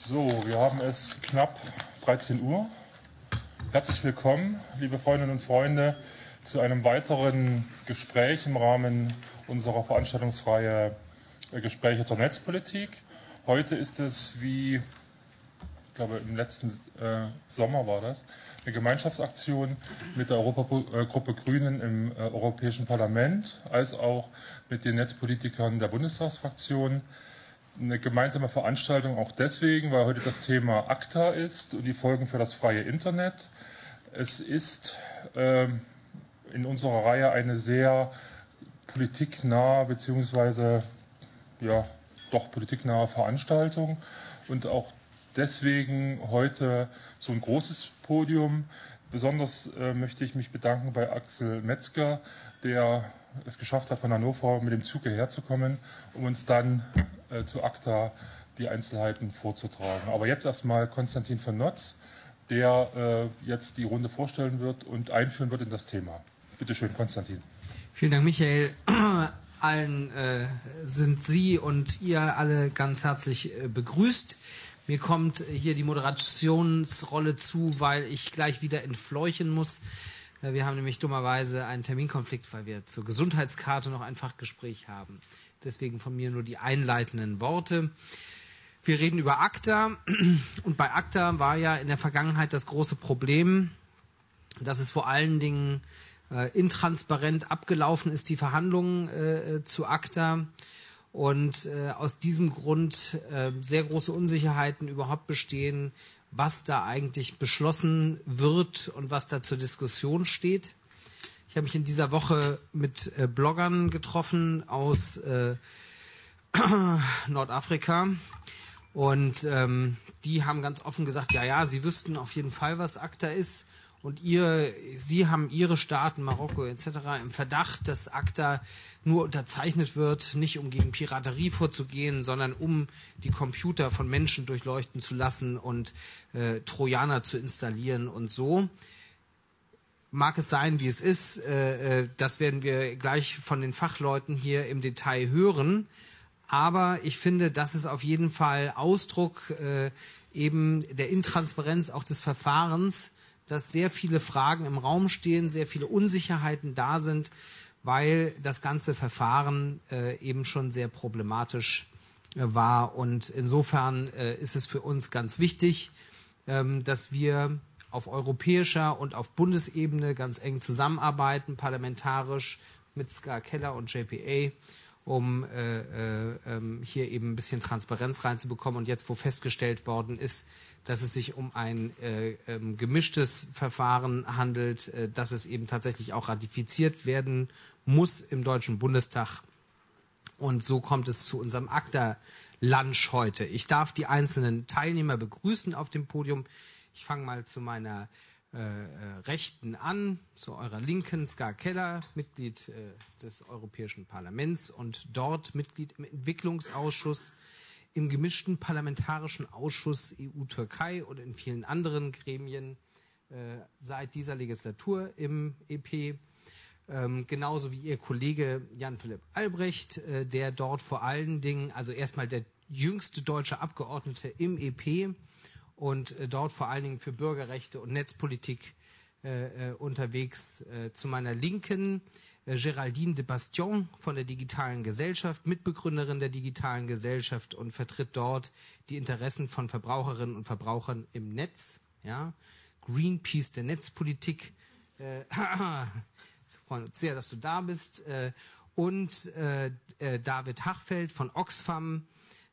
So, wir haben es knapp 13 Uhr. Herzlich willkommen, liebe Freundinnen und Freunde, zu einem weiteren Gespräch im Rahmen unserer Veranstaltungsreihe Gespräche zur Netzpolitik. Heute ist es, wie ich glaube im letzten Sommer war das, eine Gemeinschaftsaktion mit der Europagruppe Grünen im Europäischen Parlament, als auch mit den Netzpolitikern der Bundestagsfraktion. Eine gemeinsame Veranstaltung auch deswegen, weil heute das Thema ACTA ist und die Folgen für das freie Internet. Es ist in unserer Reihe eine sehr politiknahe bzw. ja, doch politiknahe Veranstaltung und auch deswegen heute so ein großes Podium. Besonders möchte ich mich bedanken bei Axel Metzger, der es geschafft hat, von Hannover mit dem Zug hierher zu kommen, um uns dann zu ACTA die Einzelheiten vorzutragen. Aber jetzt erstmal Konstantin von Notz, der jetzt die Runde vorstellen wird und einführen wird in das Thema. Bitte schön, Konstantin. Vielen Dank, Michael. Allen sind Sie und ihr alle ganz herzlich begrüßt. Mir kommt hier die Moderationsrolle zu, weil ich gleich wieder entfleuchen muss. Wir haben nämlich dummerweise einen Terminkonflikt, weil wir zur Gesundheitskarte noch ein Fachgespräch haben. Deswegen von mir nur die einleitenden Worte. Wir reden über ACTA und bei ACTA war ja in der Vergangenheit das große Problem, dass es vor allen Dingen intransparent abgelaufen ist, die Verhandlungen zu ACTA. Und aus diesem Grund sehr große Unsicherheiten überhaupt bestehen, was da eigentlich beschlossen wird und was da zur Diskussion steht. Ich habe mich in dieser Woche mit Bloggern getroffen aus Nordafrika und die haben ganz offen gesagt, ja, sie wüssten auf jeden Fall, was ACTA ist. Und sie haben ihre Staaten, Marokko etc. im Verdacht, dass ACTA nur unterzeichnet wird, nicht um gegen Piraterie vorzugehen, sondern um die Computer von Menschen durchleuchten zu lassen und Trojaner zu installieren und so. Mag es sein, wie es ist, das werden wir gleich von den Fachleuten hier im Detail hören. Aber ich finde, das ist auf jeden Fall Ausdruck eben der Intransparenz auch des Verfahrens, dass sehr viele Fragen im Raum stehen, sehr viele Unsicherheiten da sind, weil das ganze Verfahren eben schon sehr problematisch war. Und insofern ist es für uns ganz wichtig, dass wir auf europäischer und auf Bundesebene ganz eng zusammenarbeiten, parlamentarisch mit Ska Keller und JPA, um hier eben ein bisschen Transparenz reinzubekommen. Und jetzt, wo festgestellt worden ist, dass es sich um ein gemischtes Verfahren handelt, dass es eben tatsächlich auch ratifiziert werden muss im Deutschen Bundestag. Und so kommt es zu unserem ACTA-Lunch heute. Ich darf die einzelnen Teilnehmer begrüßen auf dem Podium. Ich fange mal zu meiner Rechten an, zu eurer Linken, Ska Keller, Mitglied des Europäischen Parlaments und dort Mitglied im Entwicklungsausschuss, im gemischten parlamentarischen Ausschuss EU-Türkei und in vielen anderen Gremien seit dieser Legislatur im EP. Genauso wie Ihr Kollege Jan-Philipp Albrecht, der dort vor allen Dingen, also erstmal der jüngste deutsche Abgeordnete im EP und dort vor allen Dingen für Bürgerrechte und Netzpolitik unterwegs. Zu meiner Linken Géraldine de Bastion von der Digitalen Gesellschaft, Mitbegründerin der Digitalen Gesellschaft und vertritt dort die Interessen von Verbraucherinnen und Verbrauchern im Netz. Ja? Greenpeace der Netzpolitik. Wir freuen uns sehr, dass du da bist. Und David Hachfeld von Oxfam,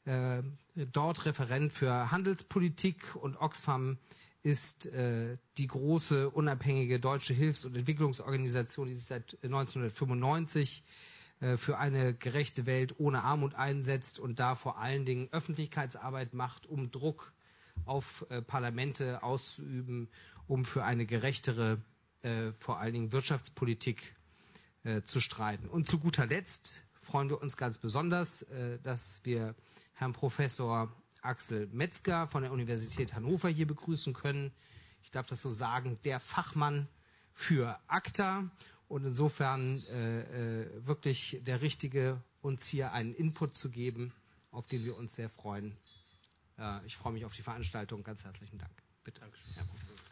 dort Referent für Handelspolitik, und Oxfam ist die große unabhängige deutsche Hilfs- und Entwicklungsorganisation, die sich seit 1995 für eine gerechte Welt ohne Armut einsetzt und da vor allen Dingen Öffentlichkeitsarbeit macht, um Druck auf Parlamente auszuüben, um für eine gerechtere, vor allen Dingen Wirtschaftspolitik zu streiten. Und zu guter Letzt freuen wir uns ganz besonders, dass wir Herrn Professor Axel Metzger von der Universität Hannover hier begrüßen können. Ich darf das so sagen, der Fachmann für ACTA und insofern wirklich der Richtige, uns hier einen Input zu geben, auf den wir uns sehr freuen, Ich freue mich auf die Veranstaltung. Ganz herzlichen Dank. Bitte. Dankeschön. Ja.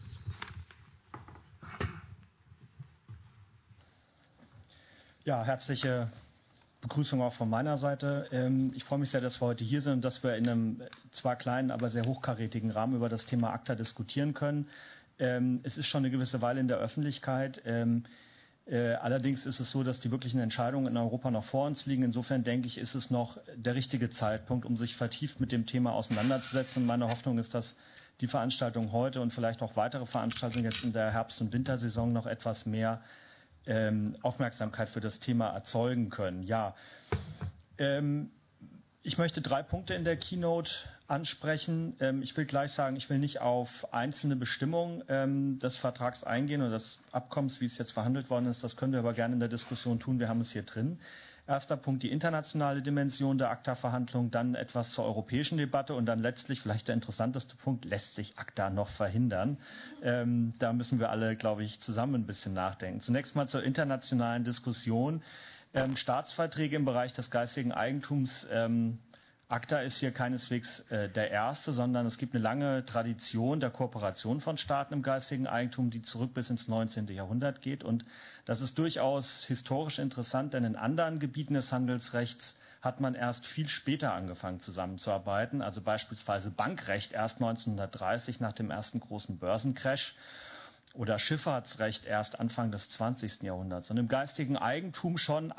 Ja, herzliche Begrüßung auch von meiner Seite. Ich freue mich sehr, dass wir heute hier sind und dass wir in einem zwar kleinen, aber sehr hochkarätigen Rahmen über das Thema ACTA diskutieren können. Es ist schon eine gewisse Weile in der Öffentlichkeit. Allerdings ist es so, dass die wirklichen Entscheidungen in Europa noch vor uns liegen. Insofern denke ich, ist es noch der richtige Zeitpunkt, um sich vertieft mit dem Thema auseinanderzusetzen. Und meine Hoffnung ist, dass die Veranstaltung heute und vielleicht auch weitere Veranstaltungen jetzt in der Herbst- und Wintersaison noch etwas mehr Aufmerksamkeit für das Thema erzeugen können. Ja, ich möchte 3 Punkte in der Keynote ansprechen. Ich will gleich sagen, ich will nicht auf einzelne Bestimmungen des Vertrags eingehen oder des Abkommens, wie es jetzt verhandelt worden ist. Das können wir aber gerne in der Diskussion tun. Wir haben es hier drin. Erster Punkt, die internationale Dimension der ACTA-Verhandlungen, dann etwas zur europäischen Debatte und dann letztlich vielleicht der interessanteste Punkt, lässt sich ACTA noch verhindern? Da müssen wir alle, glaube ich, zusammen ein bisschen nachdenken. Zunächst mal zur internationalen Diskussion. Staatsverträge im Bereich des geistigen Eigentums. ACTA ist hier keineswegs der erste, sondern es gibt eine lange Tradition der Kooperation von Staaten im geistigen Eigentum, die zurück bis ins 19. Jahrhundert geht. Und das ist durchaus historisch interessant, denn in anderen Gebieten des Handelsrechts hat man erst viel später angefangen zusammenzuarbeiten. Also beispielsweise Bankrecht erst 1930 nach dem ersten großen Börsencrash. Oder Schifffahrtsrecht erst Anfang des 20. Jahrhunderts. Und im geistigen Eigentum schon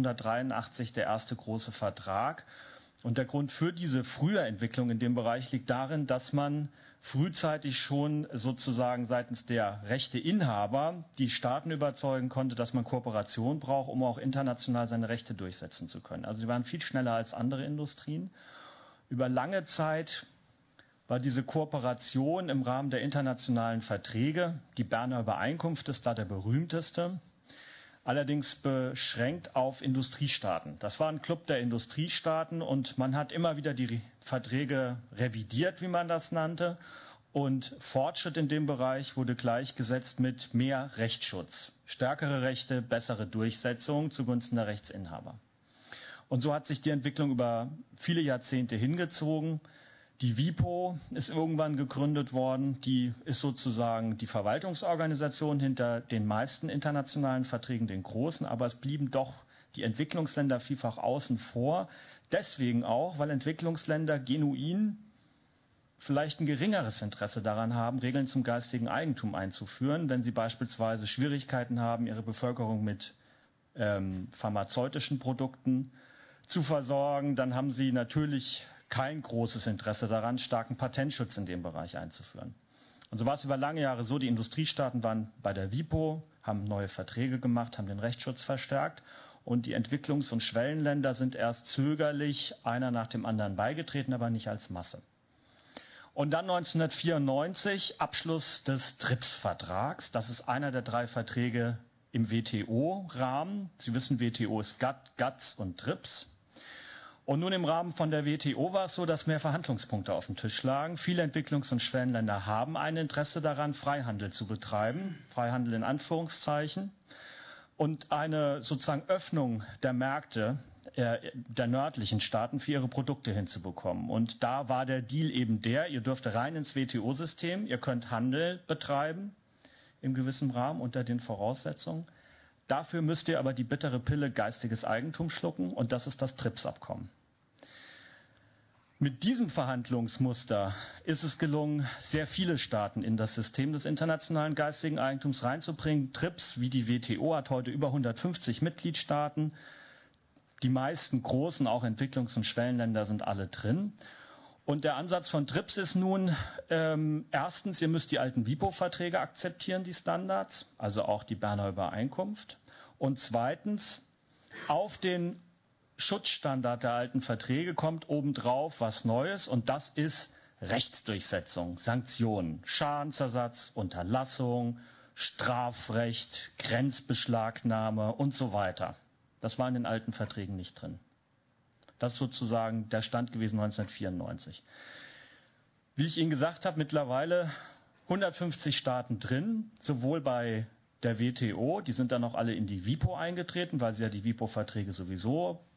1883 der erste große Vertrag. Und der Grund für diese frühe Entwicklung in dem Bereich liegt darin, dass man frühzeitig schon sozusagen seitens der Rechteinhaber die Staaten überzeugen konnte, dass man Kooperation braucht, um auch international seine Rechte durchsetzen zu können. Also sie waren viel schneller als andere Industrien. Über lange Zeit war diese Kooperation im Rahmen der internationalen Verträge, die Berner Übereinkunft ist da der berühmteste, allerdings beschränkt auf Industriestaaten. Das war ein Club der Industriestaaten und man hat immer wieder die Verträge revidiert, wie man das nannte. Und Fortschritt in dem Bereich wurde gleichgesetzt mit mehr Rechtsschutz. Stärkere Rechte, bessere Durchsetzung zugunsten der Rechtsinhaber. Und so hat sich die Entwicklung über viele Jahrzehnte hingezogen. Die WIPO ist irgendwann gegründet worden. Die ist sozusagen die Verwaltungsorganisation hinter den meisten internationalen Verträgen, den großen. Aber es blieben doch die Entwicklungsländer vielfach außen vor. Deswegen auch, weil Entwicklungsländer genuin vielleicht ein geringeres Interesse daran haben, Regeln zum geistigen Eigentum einzuführen, wenn sie beispielsweise Schwierigkeiten haben, ihre Bevölkerung mit pharmazeutischen Produkten zu versorgen. Dann haben sie natürlich kein großes Interesse daran, starken Patentschutz in dem Bereich einzuführen. Und so war es über lange Jahre so, die Industriestaaten waren bei der WIPO, haben neue Verträge gemacht, haben den Rechtsschutz verstärkt und die Entwicklungs- und Schwellenländer sind erst zögerlich einer nach dem anderen beigetreten, aber nicht als Masse. Und dann 1994 Abschluss des TRIPS-Vertrags. Das ist einer der 3 Verträge im WTO-Rahmen. Sie wissen, WTO ist GATS und TRIPS. Und nun im Rahmen von der WTO war es so, dass mehr Verhandlungspunkte auf dem Tisch lagen. Viele Entwicklungs- und Schwellenländer haben ein Interesse daran, Freihandel zu betreiben, Freihandel in Anführungszeichen, und eine sozusagen Öffnung der Märkte der nördlichen Staaten für ihre Produkte hinzubekommen. Und da war der Deal eben der, ihr dürft rein ins WTO-System, ihr könnt Handel betreiben im gewissen Rahmen unter den Voraussetzungen. Dafür müsst ihr aber die bittere Pille geistiges Eigentum schlucken und das ist das TRIPS-Abkommen. Mit diesem Verhandlungsmuster ist es gelungen, sehr viele Staaten in das System des internationalen geistigen Eigentums reinzubringen. TRIPS, wie die WTO, hat heute über 150 Mitgliedstaaten. Die meisten großen, auch Entwicklungs- und Schwellenländer sind alle drin. Und der Ansatz von TRIPS ist nun, erstens, ihr müsst die alten WIPO-Verträge akzeptieren, die Standards, also auch die Berner Übereinkunft. Und zweitens, auf den Schutzstandard der alten Verträge kommt obendrauf was Neues und das ist Rechtsdurchsetzung, Sanktionen, Schadensersatz, Unterlassung, Strafrecht, Grenzbeschlagnahme und so weiter. Das war in den alten Verträgen nicht drin. Das ist sozusagen der Stand gewesen 1994. Wie ich Ihnen gesagt habe, mittlerweile 150 Staaten drin, sowohl bei der WTO, die sind dann auch alle in die WIPO eingetreten, weil sie ja die WIPO-Verträge sowieso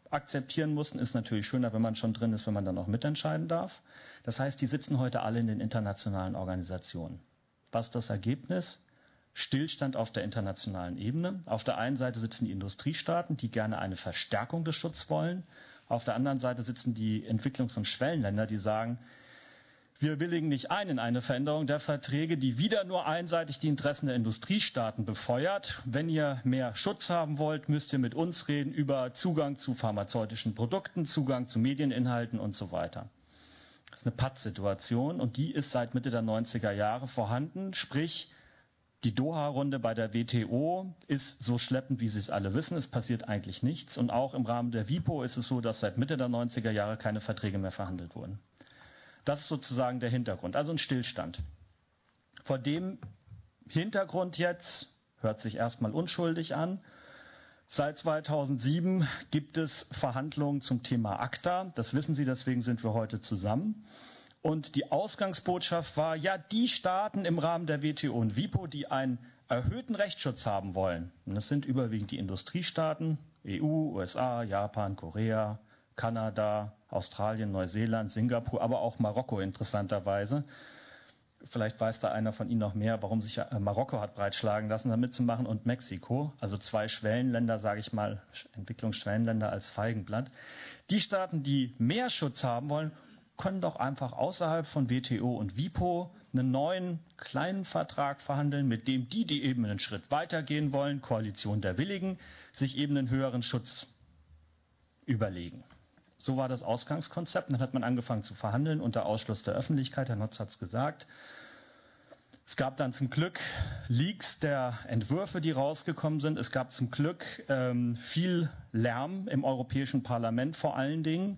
akzeptieren mussten. Ist natürlich schöner, wenn man schon drin ist, wenn man dann auch mitentscheiden darf. Das heißt, die sitzen heute alle in den internationalen Organisationen. Was ist das Ergebnis? Stillstand auf der internationalen Ebene. Auf der einen Seite sitzen die Industriestaaten, die gerne eine Verstärkung des Schutzes wollen. Auf der anderen Seite sitzen die Entwicklungs- und Schwellenländer, die sagen, wir willigen nicht ein in eine Veränderung der Verträge, die wieder nur einseitig die Interessen der Industriestaaten befeuert. Wenn ihr mehr Schutz haben wollt, müsst ihr mit uns reden über Zugang zu pharmazeutischen Produkten, Zugang zu Medieninhalten und so weiter. Das ist eine Pattsituation und die ist seit Mitte der 90er Jahre vorhanden. Sprich, die Doha-Runde bei der WTO ist so schleppend, wie Sie es alle wissen. Es passiert eigentlich nichts. Und auch im Rahmen der WIPO ist es so, dass seit Mitte der 90er Jahre keine Verträge mehr verhandelt wurden. Das ist sozusagen der Hintergrund, also ein Stillstand. Vor dem Hintergrund jetzt, hört sich erstmal unschuldig an, seit 2007 gibt es Verhandlungen zum Thema ACTA. Das wissen Sie, deswegen sind wir heute zusammen. Und die Ausgangsbotschaft war, ja, die Staaten im Rahmen der WTO und WIPO, die einen erhöhten Rechtsschutz haben wollen, und das sind überwiegend die Industriestaaten, EU, USA, Japan, Korea, Kanada, Australien, Neuseeland, Singapur, aber auch Marokko interessanterweise. Vielleicht weiß da einer von Ihnen noch mehr, warum sich Marokko hat breitschlagen lassen, da mitzumachen, und Mexiko, also 2 Schwellenländer, sage ich mal, Entwicklungsschwellenländer als Feigenblatt. Die Staaten, die mehr Schutz haben wollen, können doch einfach außerhalb von WTO und WIPO einen neuen kleinen Vertrag verhandeln, mit dem die eben einen Schritt weitergehen wollen, Koalition der Willigen, sich eben einen höheren Schutz überlegen. So war das Ausgangskonzept. Dann hat man angefangen zu verhandeln unter Ausschluss der Öffentlichkeit. Herr Notz hat es gesagt. Es gab dann zum Glück Leaks der Entwürfe, die rausgekommen sind. Es gab zum Glück viel Lärm im Europäischen Parlament vor allen Dingen,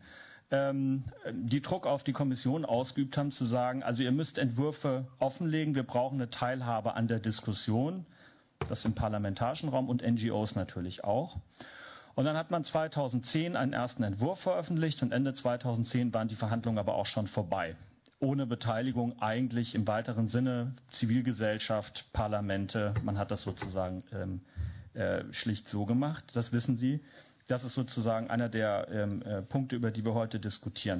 die Druck auf die Kommission ausgeübt haben, zu sagen, also ihr müsst Entwürfe offenlegen, wir brauchen eine Teilhabe an der Diskussion, das im parlamentarischen Raum und NGOs natürlich auch. Und dann hat man 2010 einen ersten Entwurf veröffentlicht und Ende 2010 waren die Verhandlungen aber auch schon vorbei. Ohne Beteiligung eigentlich im weiteren Sinne Zivilgesellschaft, Parlamente, man hat das sozusagen schlicht so gemacht, das wissen Sie. Das ist sozusagen einer der Punkte, über die wir heute diskutieren.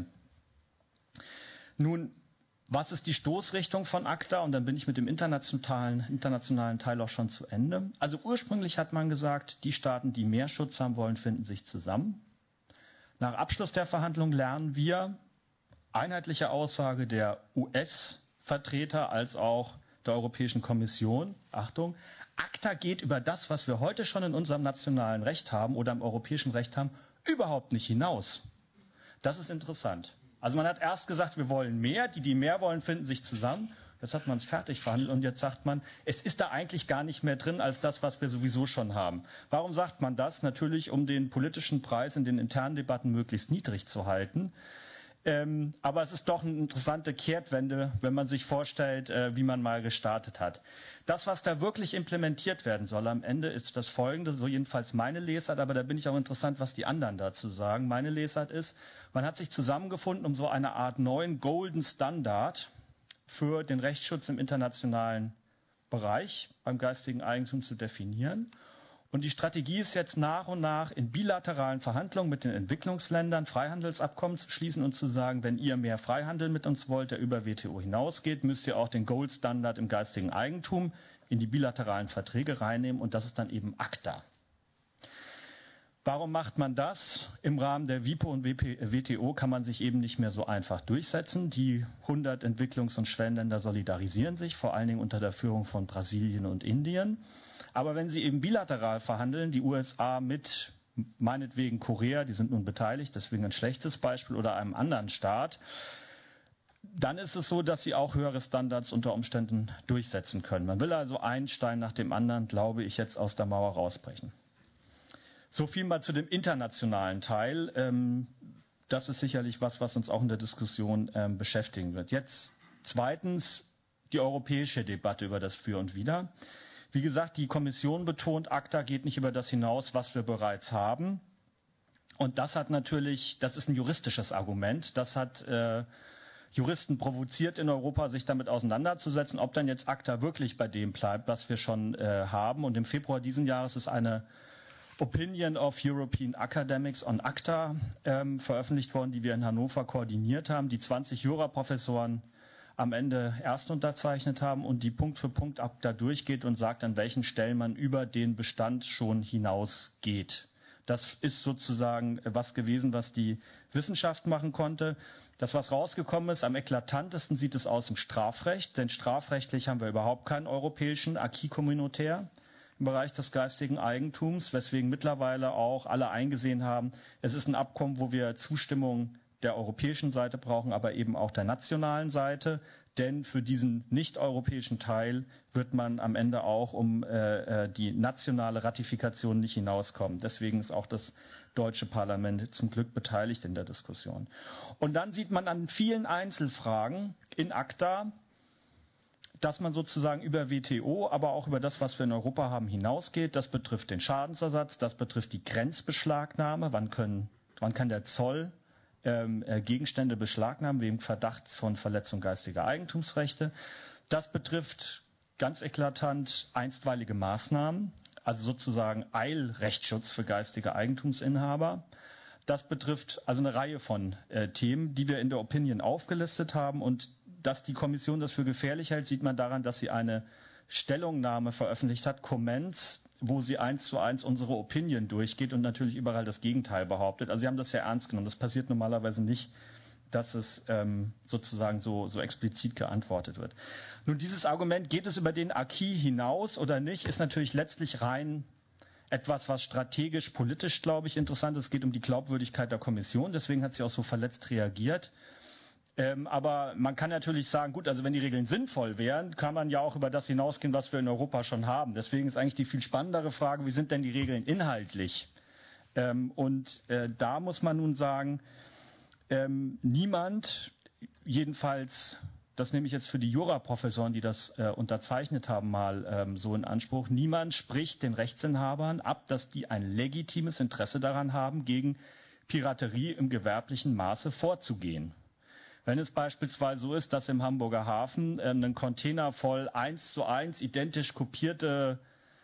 Nun, was ist die Stoßrichtung von ACTA? Und dann bin ich mit dem internationalen Teil auch schon zu Ende. Also ursprünglich hat man gesagt, die Staaten, die mehr Schutz haben wollen, finden sich zusammen. Nach Abschluss der Verhandlungen lernen wir, einheitliche Aussage der US-Vertreter als auch der Europäischen Kommission, Achtung, ACTA geht über das, was wir heute schon in unserem nationalen Recht haben oder im europäischen Recht haben, überhaupt nicht hinaus. Das ist interessant. Also man hat erst gesagt, wir wollen mehr, die mehr wollen, finden sich zusammen. Jetzt hat man es fertig verhandelt und jetzt sagt man, es ist da eigentlich gar nicht mehr drin als das, was wir sowieso schon haben. Warum sagt man das? Natürlich, um den politischen Preis in den internen Debatten möglichst niedrig zu halten. Aber es ist doch eine interessante Kehrtwende, wenn man sich vorstellt, wie man mal gestartet hat. Das, was da wirklich implementiert werden soll am Ende, ist das Folgende, so jedenfalls meine Lesart, aber da bin ich auch interessant, was die anderen dazu sagen. Meine Lesart ist, man hat sich zusammengefunden, um so eine Art neuen Golden Standard für den Rechtsschutz im internationalen Bereich beim geistigen Eigentum zu definieren. Und die Strategie ist jetzt nach und nach in bilateralen Verhandlungen mit den Entwicklungsländern Freihandelsabkommen zu schließen und zu sagen, wenn ihr mehr Freihandel mit uns wollt, der über WTO hinausgeht, müsst ihr auch den Gold-Standard im geistigen Eigentum in die bilateralen Verträge reinnehmen und das ist dann eben ACTA. Warum macht man das? Im Rahmen der WIPO und WTO kann man sich eben nicht mehr so einfach durchsetzen. Die 100 Entwicklungs- und Schwellenländer solidarisieren sich, vor allen Dingen unter der Führung von Brasilien und Indien. Aber wenn sie eben bilateral verhandeln, die USA mit meinetwegen Korea, die sind nun beteiligt, deswegen ein schlechtes Beispiel, oder einem anderen Staat, dann ist es so, dass sie auch höhere Standards unter Umständen durchsetzen können. Man will also einen Stein nach dem anderen, glaube ich, jetzt aus der Mauer rausbrechen. So viel mal zu dem internationalen Teil. Das ist sicherlich was uns auch in der Diskussion beschäftigen wird. Jetzt zweitens die europäische Debatte über das Für und Wider. Wie gesagt, die Kommission betont, ACTA geht nicht über das hinaus, was wir bereits haben. Und das hat natürlich, das ist ein juristisches Argument. Das hat Juristen provoziert in Europa, sich damit auseinanderzusetzen, ob dann jetzt ACTA wirklich bei dem bleibt, was wir schon haben. Und im Februar diesen Jahres ist eine Opinion of European Academics on ACTA veröffentlicht worden, die wir in Hannover koordiniert haben, die 20 Juraprofessoren am Ende erst unterzeichnet haben und die Punkt für Punkt ACTA durchgeht und sagt, an welchen Stellen man über den Bestand schon hinausgeht. Das ist sozusagen was gewesen, was die Wissenschaft machen konnte. Das, was rausgekommen ist, am eklatantesten sieht es aus im Strafrecht, denn strafrechtlich haben wir überhaupt keinen europäischen Acquis communautaire im Bereich des geistigen Eigentums, weswegen mittlerweile auch alle eingesehen haben, es ist ein Abkommen, wo wir Zustimmung der europäischen Seite brauchen, aber eben auch der nationalen Seite, denn für diesen nicht-europäischen Teil wird man am Ende auch um die nationale Ratifikation nicht hinauskommen. Deswegen ist auch das deutsche Parlament zum Glück beteiligt in der Diskussion. Und dann sieht man an vielen Einzelfragen in ACTA, dass man sozusagen über WTO, aber auch über das, was wir in Europa haben, hinausgeht. Das betrifft den Schadensersatz, das betrifft die Grenzbeschlagnahme. Wann kann der Zoll Gegenstände beschlagnahmen wegen Verdachts von Verletzung geistiger Eigentumsrechte. Das betrifft ganz eklatant einstweilige Maßnahmen, also sozusagen Eilrechtsschutz für geistige Eigentumsinhaber. Das betrifft also eine Reihe von Themen, die wir in der Opinion aufgelistet haben. Und dass die Kommission das für gefährlich hält, sieht man daran, dass sie eine Stellungnahme veröffentlicht hat, Comments, wo sie 1:1 unsere Opinion durchgeht und natürlich überall das Gegenteil behauptet. Also sie haben das sehr ernst genommen. Das passiert normalerweise nicht, dass es sozusagen so explizit geantwortet wird. Nun, dieses Argument, geht es über den Acquis hinaus oder nicht, ist natürlich letztlich rein etwas, was strategisch, politisch, glaube ich, interessant ist. Es geht um die Glaubwürdigkeit der Kommission. Deswegen hat sie auch so verletzt reagiert. Aber man kann natürlich sagen, gut, also wenn die Regeln sinnvoll wären, kann man ja auch über das hinausgehen, was wir in Europa schon haben. Deswegen ist eigentlich die viel spannendere Frage, wie sind denn die Regeln inhaltlich? Da muss man nun sagen, niemand, jedenfalls, das nehme ich jetzt für die Juraprofessoren, die das unterzeichnet haben, mal so in Anspruch, niemand spricht den Rechtsinhabern ab, dass die ein legitimes Interesse daran haben, gegen Piraterie im gewerblichen Maße vorzugehen. Wenn es beispielsweise so ist, dass im Hamburger Hafen ein Container voll 1:1 identisch kopierte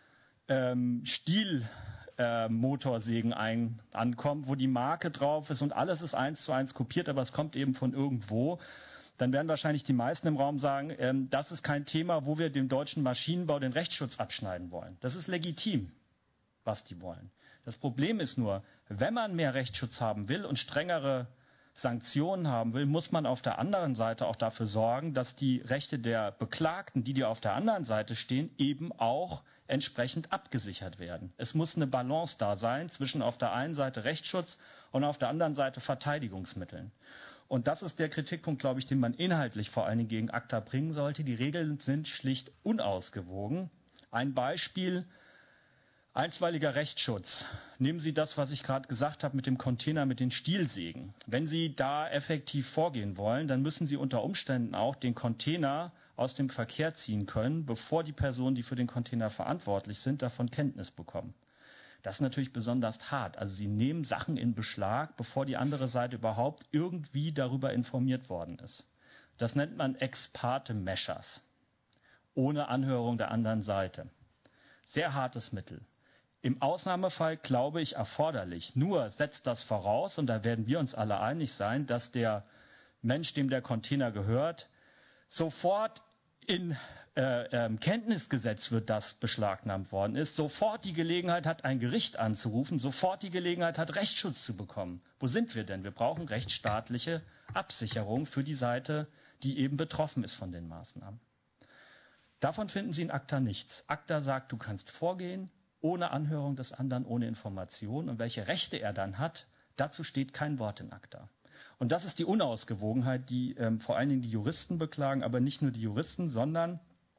Stielmotorsägen ankommt, wo die Marke drauf ist und alles ist 1:1 kopiert, aber es kommt eben von irgendwo, dann werden wahrscheinlich die meisten im Raum sagen, das ist kein Thema, wo wir dem deutschen Maschinenbau den Rechtsschutz abschneiden wollen. Das ist legitim, was die wollen. Das Problem ist nur, wenn man mehr Rechtsschutz haben will und strengere Sanktionen haben will, muss man auf der anderen Seite auch dafür sorgen, dass die Rechte der Beklagten, die auf der anderen Seite stehen, eben auch entsprechend abgesichert werden. Es muss eine Balance da sein zwischen auf der einen Seite Rechtsschutz und auf der anderen Seite Verteidigungsmitteln. Und das ist der Kritikpunkt, glaube ich, den man inhaltlich vor allen Dingen gegen ACTA bringen sollte. Die Regeln sind schlicht unausgewogen. Ein Beispiel: einstweiliger Rechtsschutz. Nehmen Sie das, was ich gerade gesagt habe mit dem Container, mit den Stielsägen. Wenn Sie da effektiv vorgehen wollen, dann müssen Sie unter Umständen auch den Container aus dem Verkehr ziehen können, bevor die Personen, die für den Container verantwortlich sind, davon Kenntnis bekommen. Das ist natürlich besonders hart. Also Sie nehmen Sachen in Beschlag, bevor die andere Seite überhaupt irgendwie darüber informiert worden ist. Das nennt man Ex parte measures, ohne Anhörung der anderen Seite. Sehr hartes Mittel. Im Ausnahmefall, glaube ich, erforderlich. Nur setzt das voraus, und da werden wir uns alle einig sein, dass der Mensch, dem der Container gehört, sofort in Kenntnis gesetzt wird, dass beschlagnahmt worden ist, sofort die Gelegenheit hat, ein Gericht anzurufen, sofort die Gelegenheit hat, Rechtsschutz zu bekommen. Wo sind wir denn? Wir brauchen rechtsstaatliche Absicherung für die Seite, die eben betroffen ist von den Maßnahmen. Davon finden Sie in ACTA nichts. ACTA sagt, du kannst vorgehen, ohne Anhörung des anderen, ohne Information. Und welche Rechte er dann hat, dazu steht kein Wort in ACTA. Und das ist die Unausgewogenheit, die vor allen Dingen die Juristen beklagen, aber nicht nur die Juristen, sondern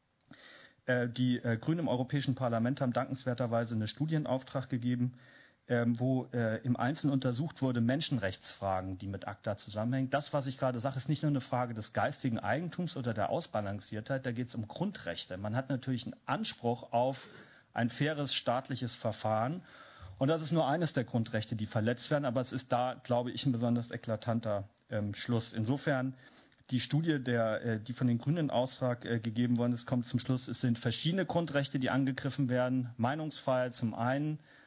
die Grünen im Europäischen Parlament haben dankenswerterweise einen Studienauftrag gegeben, wo im Einzelnen untersucht wurde, Menschenrechtsfragen, die mit ACTA zusammenhängen. Das, was ich gerade sage, ist nicht nur eine Frage des geistigen Eigentums oder der Ausbalanciertheit, da geht es um Grundrechte. Man hat natürlich einen Anspruch auf ein faires staatliches Verfahren. Und das ist nur eines der Grundrechte, die verletzt werden. Aber es ist da, glaube ich, ein besonders eklatanter Schluss. Insofern, die Studie, die von den Grünen in Auftrag gegeben worden ist, kommt zum Schluss, es sind verschiedene Grundrechte, die angegriffen werden. Meinungsfreiheit zum einen,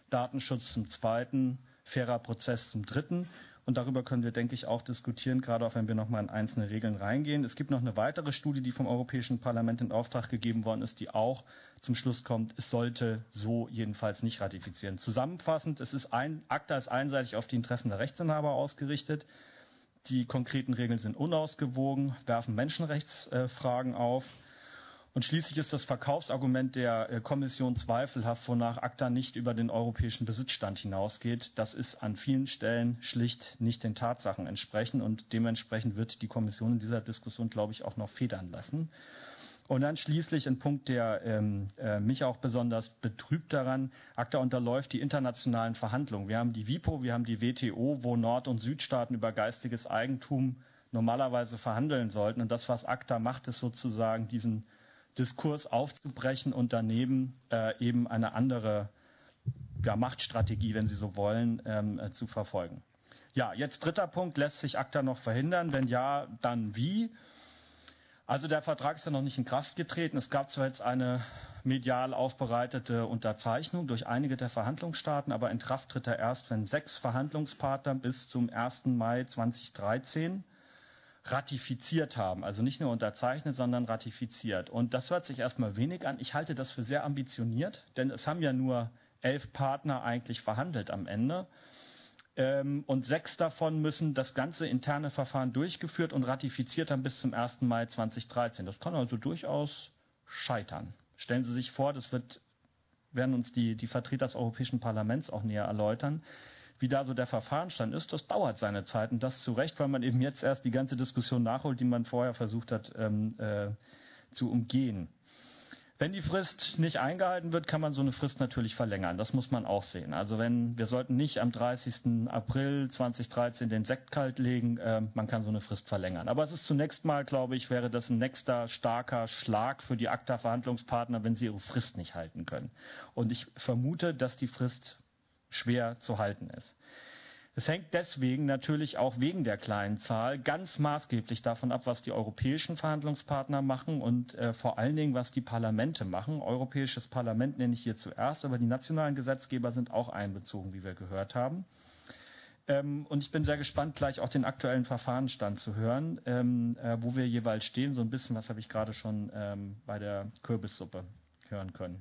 Datenschutz zum Zweiten, fairer Prozess zum Dritten. Und darüber können wir, denke ich, auch diskutieren, gerade auch wenn wir nochmal in einzelne Regeln reingehen. Es gibt noch eine weitere Studie, die vom Europäischen Parlament in Auftrag gegeben worden ist, die auch zum Schluss kommt, es sollte so jedenfalls nicht ratifizieren. Zusammenfassend, ACTA ist einseitig auf die Interessen der Rechtsinhaber ausgerichtet. Die konkreten Regeln sind unausgewogen, werfen Menschenrechtsfragen auf. Und schließlich ist das Verkaufsargument der Kommission zweifelhaft, wonach ACTA nicht über den europäischen Besitzstand hinausgeht. Das ist an vielen Stellen schlicht nicht den Tatsachen entsprechend und dementsprechend wird die Kommission in dieser Diskussion, glaube ich, auch noch federn lassen. Und dann schließlich ein Punkt, der mich auch besonders betrübt daran, ACTA unterläuft die internationalen Verhandlungen. Wir haben die WIPO, wir haben die WTO, wo Nord- und Südstaaten über geistiges Eigentum normalerweise verhandeln sollten. Und das, was ACTA macht, ist sozusagen diesen Diskurs aufzubrechen und daneben eben eine andere Machtstrategie, wenn Sie so wollen, zu verfolgen. Ja, jetzt dritter Punkt, lässt sich ACTA noch verhindern? Wenn ja, dann wie? Also der Vertrag ist ja noch nicht in Kraft getreten. Es gab zwar jetzt eine medial aufbereitete Unterzeichnung durch einige der Verhandlungsstaaten, aber in Kraft tritt er erst, wenn 6 Verhandlungspartner bis zum 1. Mai 2013 ratifiziert haben, also nicht nur unterzeichnet, sondern ratifiziert. Und das hört sich erstmal wenig an. Ich halte das für sehr ambitioniert, denn es haben ja nur 11 Partner eigentlich verhandelt am Ende. Und 6 davon müssen das ganze interne Verfahren durchgeführt und ratifiziert haben bis zum 1. Mai 2013. Das kann also durchaus scheitern. Stellen Sie sich vor, werden uns die Vertreter des Europäischen Parlaments auch näher erläutern, wie da so der Verfahrensstand ist. Das dauert seine Zeit und das zu Recht, weil man eben jetzt erst die ganze Diskussion nachholt, die man vorher versucht hat zu umgehen. Wenn die Frist nicht eingehalten wird, kann man so eine Frist natürlich verlängern. Das muss man auch sehen. Also wir sollten nicht am 30. April 2013 den Sekt kalt legen. Man kann so eine Frist verlängern. Aber es ist zunächst mal, glaube ich, wäre das ein nächster starker Schlag für die ACTA-Verhandlungspartner, wenn sie ihre Frist nicht halten können. Und ich vermute, dass die Frist schwer zu halten ist. Es hängt deswegen natürlich auch wegen der kleinen Zahl ganz maßgeblich davon ab, was die europäischen Verhandlungspartner machen und vor allen Dingen, was die Parlamente machen. Europäisches Parlament nenne ich hier zuerst, aber die nationalen Gesetzgeber sind auch einbezogen, wie wir gehört haben. Und ich bin sehr gespannt, gleich auch den aktuellen Verfahrensstand zu hören, wo wir jeweils stehen. So ein bisschen, was habe ich gerade schon bei der Kürbissuppe hören können.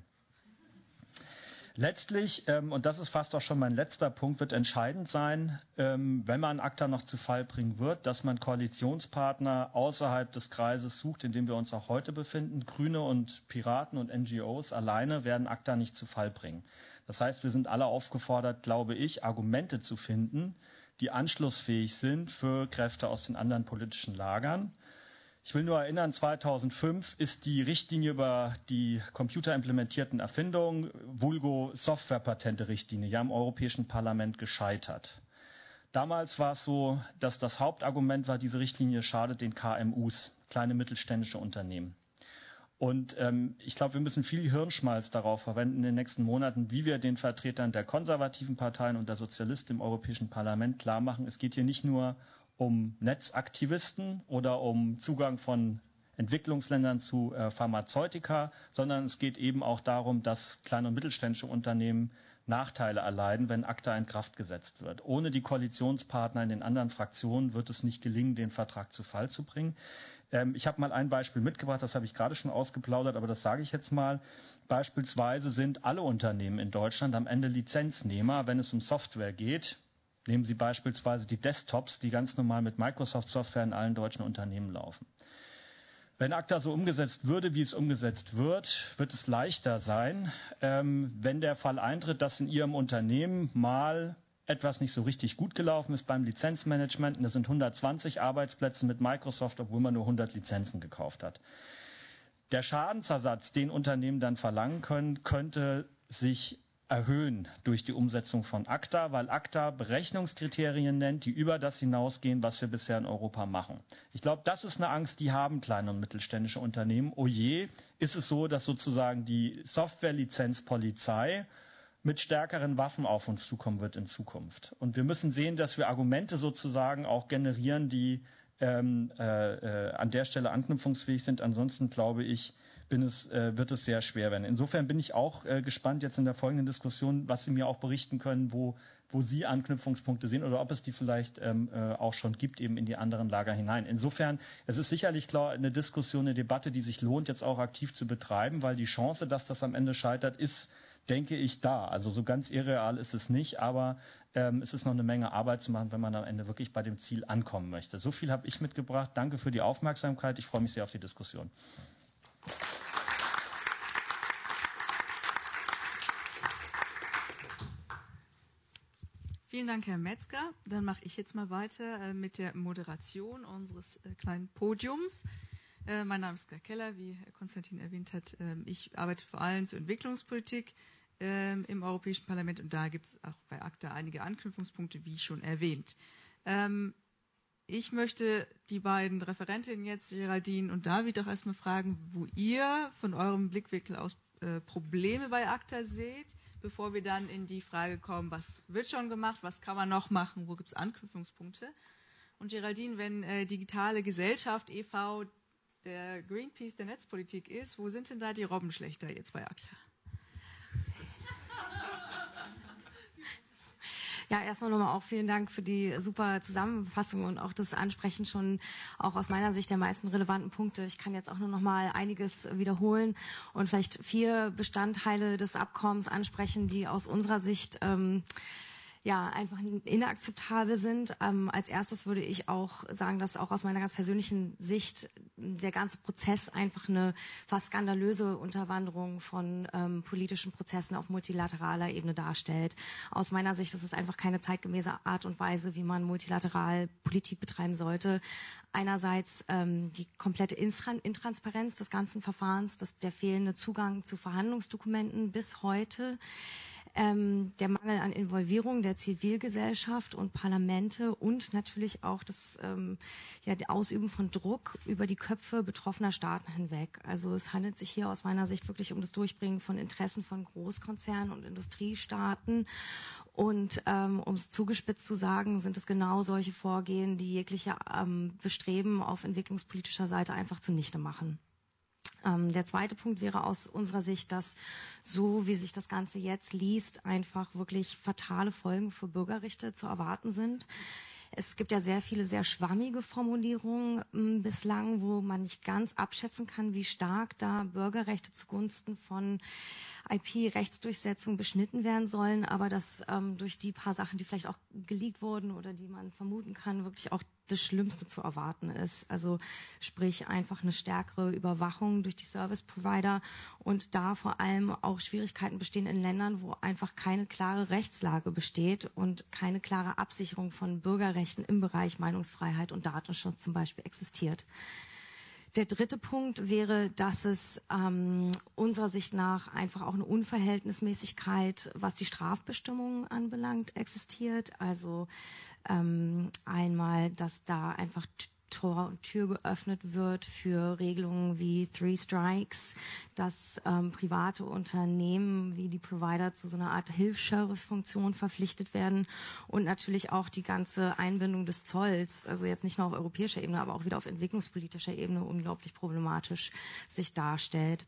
Letztlich, und das ist fast auch schon mein letzter Punkt, wird entscheidend sein, wenn man ACTA noch zu Fall bringen wird, dass man Koalitionspartner außerhalb des Kreises sucht, in dem wir uns auch heute befinden. Grüne und Piraten und NGOs alleine werden ACTA nicht zu Fall bringen. Das heißt, wir sind alle aufgefordert, glaube ich, Argumente zu finden, die anschlussfähig sind für Kräfte aus den anderen politischen Lagern. Ich will nur erinnern, 2005 ist die Richtlinie über die computerimplementierten Erfindungen, vulgo Softwarepatente-Richtlinie, ja im Europäischen Parlament gescheitert. Damals war es so, dass das Hauptargument war, diese Richtlinie schadet den KMUs, kleine mittelständische Unternehmen. Und ich glaube, wir müssen viel Hirnschmalz darauf verwenden in den nächsten Monaten, wie wir den Vertretern der konservativen Parteien und der Sozialisten im Europäischen Parlament klar machen, es geht hier nicht nur um Netzaktivisten oder um Zugang von Entwicklungsländern zu Pharmazeutika, sondern es geht eben auch darum, dass kleine und mittelständische Unternehmen Nachteile erleiden, wenn ACTA in Kraft gesetzt wird. Ohne die Koalitionspartner in den anderen Fraktionen wird es nicht gelingen, den Vertrag zu Fall zu bringen. Ich habe mal ein Beispiel mitgebracht, das habe ich gerade schon ausgeplaudert, aber das sage ich jetzt mal. Beispielsweise sind alle Unternehmen in Deutschland am Ende Lizenznehmer, wenn es um Software geht. Nehmen Sie beispielsweise die Desktops, die ganz normal mit Microsoft-Software in allen deutschen Unternehmen laufen. Wenn ACTA so umgesetzt würde, wie es umgesetzt wird, wird es leichter sein, wenn der Fall eintritt, dass in Ihrem Unternehmen mal etwas nicht so richtig gut gelaufen ist beim Lizenzmanagement. Und das sind 120 Arbeitsplätze mit Microsoft, obwohl man nur 100 Lizenzen gekauft hat. Der Schadensersatz, den Unternehmen dann verlangen können, könnte sich erhöhen durch die Umsetzung von ACTA, weil ACTA Berechnungskriterien nennt, die über das hinausgehen, was wir bisher in Europa machen. Ich glaube, das ist eine Angst, die haben kleine und mittelständische Unternehmen. Oh je, ist es so, dass sozusagen die Softwarelizenzpolizei mit stärkeren Waffen auf uns zukommen wird in Zukunft. Und wir müssen sehen, dass wir Argumente sozusagen auch generieren, die an der Stelle anknüpfungsfähig sind. Ansonsten, glaube ich, wird es sehr schwer werden. Insofern bin ich auch gespannt jetzt in der folgenden Diskussion, was Sie mir auch berichten können, wo Sie Anknüpfungspunkte sehen oder ob es die vielleicht auch schon gibt, eben in die anderen Lager hinein. Insofern, es ist sicherlich klar eine Diskussion, eine Debatte, die sich lohnt, jetzt auch aktiv zu betreiben, weil die Chance, dass das am Ende scheitert, ist, denke ich, da. Also so ganz irreal ist es nicht, aber es ist noch eine Menge Arbeit zu machen, wenn man am Ende wirklich bei dem Ziel ankommen möchte. So viel habe ich mitgebracht. Danke für die Aufmerksamkeit. Ich freue mich sehr auf die Diskussion. Vielen Dank, Herr Metzger. Dann mache ich jetzt mal weiter mit der Moderation unseres kleinen Podiums. Mein Name ist Claire Keller, wie Konstantin erwähnt hat. Ich arbeite vor allem zur Entwicklungspolitik im Europäischen Parlament und da gibt es auch bei ACTA einige Anknüpfungspunkte, wie schon erwähnt. Ich möchte die beiden Referentinnen jetzt, Geraldine und David, auch erstmal fragen, wo ihr von eurem Blickwinkel aus Probleme bei ACTA seht, bevor wir dann in die Frage kommen, was wird schon gemacht, was kann man noch machen, wo gibt es Anknüpfungspunkte. Und Geraldine, wenn digitale Gesellschaft e.V. der Greenpeace der Netzpolitik ist, wo sind denn da die Robbenschlächter jetzt bei ACTA? Ja, erstmal nochmal auch vielen Dank für die super Zusammenfassung und auch das Ansprechen schon auch aus meiner Sicht der meisten relevanten Punkte. Ich kann jetzt auch nur noch mal einiges wiederholen und vielleicht 4 Bestandteile des Abkommens ansprechen, die aus unserer Sicht einfach inakzeptabel sind. Als erstes würde ich auch sagen, dass auch aus meiner ganz persönlichen Sicht der ganze Prozess einfach eine fast skandalöse Unterwanderung von politischen Prozessen auf multilateraler Ebene darstellt. Aus meiner Sicht ist es einfach keine zeitgemäße Art und Weise, wie man multilateral Politik betreiben sollte. Einerseits die komplette Intransparenz des ganzen Verfahrens, der fehlende Zugang zu Verhandlungsdokumenten bis heute, der Mangel an Involvierung der Zivilgesellschaft und Parlamente und natürlich auch das Ausüben von Druck über die Köpfe betroffener Staaten hinweg. Also es handelt sich hier aus meiner Sicht wirklich um das Durchbringen von Interessen von Großkonzernen und Industriestaaten. Und um es zugespitzt zu sagen, sind es genau solche Vorgehen, die jegliche Bestreben auf entwicklungspolitischer Seite einfach zunichte machen. Der zweite Punkt wäre aus unserer Sicht, dass so wie sich das Ganze jetzt liest, einfach wirklich fatale Folgen für Bürgerrechte zu erwarten sind. Es gibt ja sehr viele sehr schwammige Formulierungen bislang, wo man nicht ganz abschätzen kann, wie stark da Bürgerrechte zugunsten von IP-Rechtsdurchsetzung beschnitten werden sollen, aber dass durch die paar Sachen, die vielleicht auch geleakt wurden oder die man vermuten kann, wirklich auch das Schlimmste zu erwarten ist. Also sprich einfach eine stärkere Überwachung durch die Service Provider und da vor allem auch Schwierigkeiten bestehen in Ländern, wo einfach keine klare Rechtslage besteht und keine klare Absicherung von Bürgerrechten im Bereich Meinungsfreiheit und Datenschutz zum Beispiel existiert. Der dritte Punkt wäre, dass es unserer Sicht nach einfach auch eine Unverhältnismäßigkeit, was die Strafbestimmungen anbelangt, existiert. Also einmal, dass da einfach Tor und Tür geöffnet wird für Regelungen wie 3 Strikes, dass private Unternehmen wie die Provider zu so einer Art Hilfsservice-Funktion verpflichtet werden und natürlich auch die ganze Einbindung des Zolls, also jetzt nicht nur auf europäischer Ebene, aber auch wieder auf entwicklungspolitischer Ebene unglaublich problematisch sich darstellt.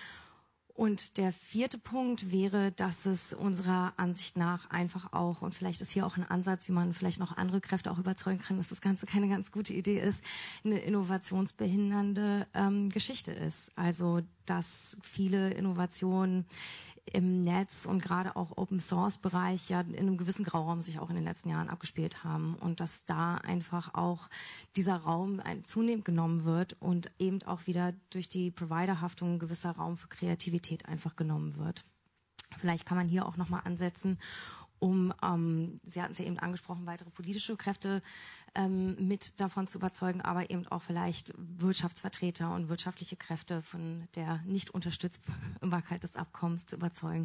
Und der vierte Punkt wäre, dass es unserer Ansicht nach einfach auch, und vielleicht ist hier auch ein Ansatz, wie man vielleicht noch andere Kräfte auch überzeugen kann, dass das Ganze keine ganz gute Idee ist, eine innovationsbehindernde Geschichte ist. Also, dass viele Innovationen im Netz und gerade auch Open-Source-Bereich ja in einem gewissen Grauraum sich auch in den letzten Jahren abgespielt haben und dass da einfach auch dieser Raum zunehmend genommen wird und eben auch wieder durch die Providerhaftung ein gewisser Raum für Kreativität einfach genommen wird. Vielleicht kann man hier auch nochmal ansetzen, Sie hatten es ja eben angesprochen, weitere politische Kräfte mit davon zu überzeugen, aber eben auch vielleicht Wirtschaftsvertreter und wirtschaftliche Kräfte von der Nicht-Unterstützbarkeit des Abkommens zu überzeugen.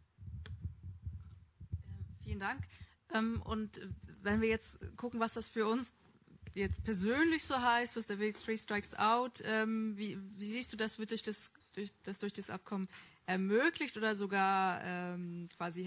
Vielen Dank. Und wenn wir jetzt gucken, was das für uns jetzt persönlich so heißt, dass der Weg 3 Strikes Out, wie siehst du das, wird durch das Abkommen ermöglicht oder sogar quasi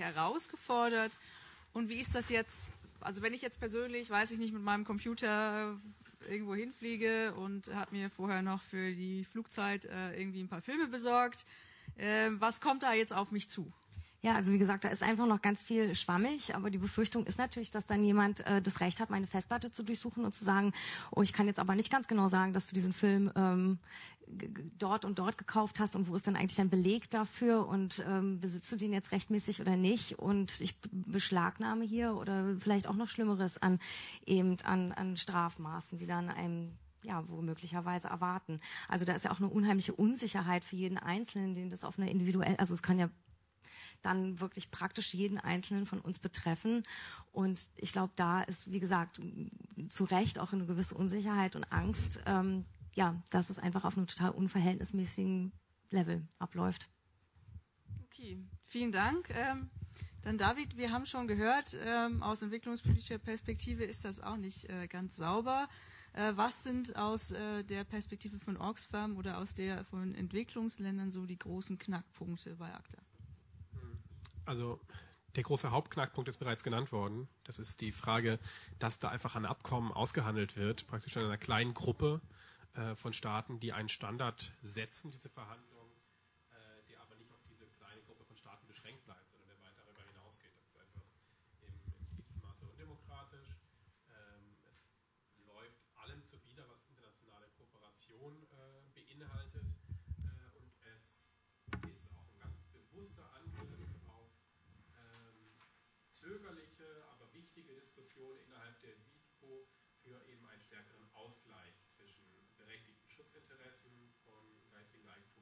herausgefordert? Und wie ist das jetzt, also wenn ich jetzt persönlich, weiß ich nicht, mit meinem Computer irgendwo hinfliege und habe mir vorher noch für die Flugzeit irgendwie ein paar Filme besorgt. Was kommt da jetzt auf mich zu? Ja, also wie gesagt, da ist einfach noch ganz viel schwammig, aber die Befürchtung ist natürlich, dass dann jemand das Recht hat, meine Festplatte zu durchsuchen und zu sagen, oh, ich kann jetzt aber nicht ganz genau sagen, dass du diesen Film dort und dort gekauft hast und wo ist denn eigentlich dein Beleg dafür und besitzt du den jetzt rechtmäßig oder nicht und ich beschlagnahme hier oder vielleicht auch noch Schlimmeres an Strafmaßen, die dann einem womöglicherweise erwarten. Also da ist ja auch eine unheimliche Unsicherheit für jeden Einzelnen, den das auf einer also es kann ja dann wirklich praktisch jeden Einzelnen von uns betreffen. Und ich glaube, da ist, wie gesagt, zu Recht auch eine gewisse Unsicherheit und Angst, dass es einfach auf einem total unverhältnismäßigen Level abläuft. Okay, vielen Dank. Dann David, wir haben schon gehört, aus entwicklungspolitischer Perspektive ist das auch nicht ganz sauber. Was sind aus der Perspektive von Oxfam oder aus der von Entwicklungsländern so die großen Knackpunkte bei ACTA? Also der große Hauptknackpunkt ist bereits genannt worden. Das ist die Frage, dass da einfach ein Abkommen ausgehandelt wird, praktisch in einer kleinen Gruppe von Staaten, die einen Standard setzen, diese Verhandlungen, der aber nicht auf diese kleine Gruppe von Staaten beschränkt bleibt, sondern der weit darüber hinausgeht. Das ist einfach im tiefsten Maße undemokratisch. Es läuft allem zuwider, was internationale Kooperation beinhaltet. Und es ist auch ein ganz bewusster Angriff auf zögerliche, aber wichtige Diskussionen innerhalb der WIPO für eben einen stärkeren Ausgleich zwischen berechtigten Schutzinteressen von geistigen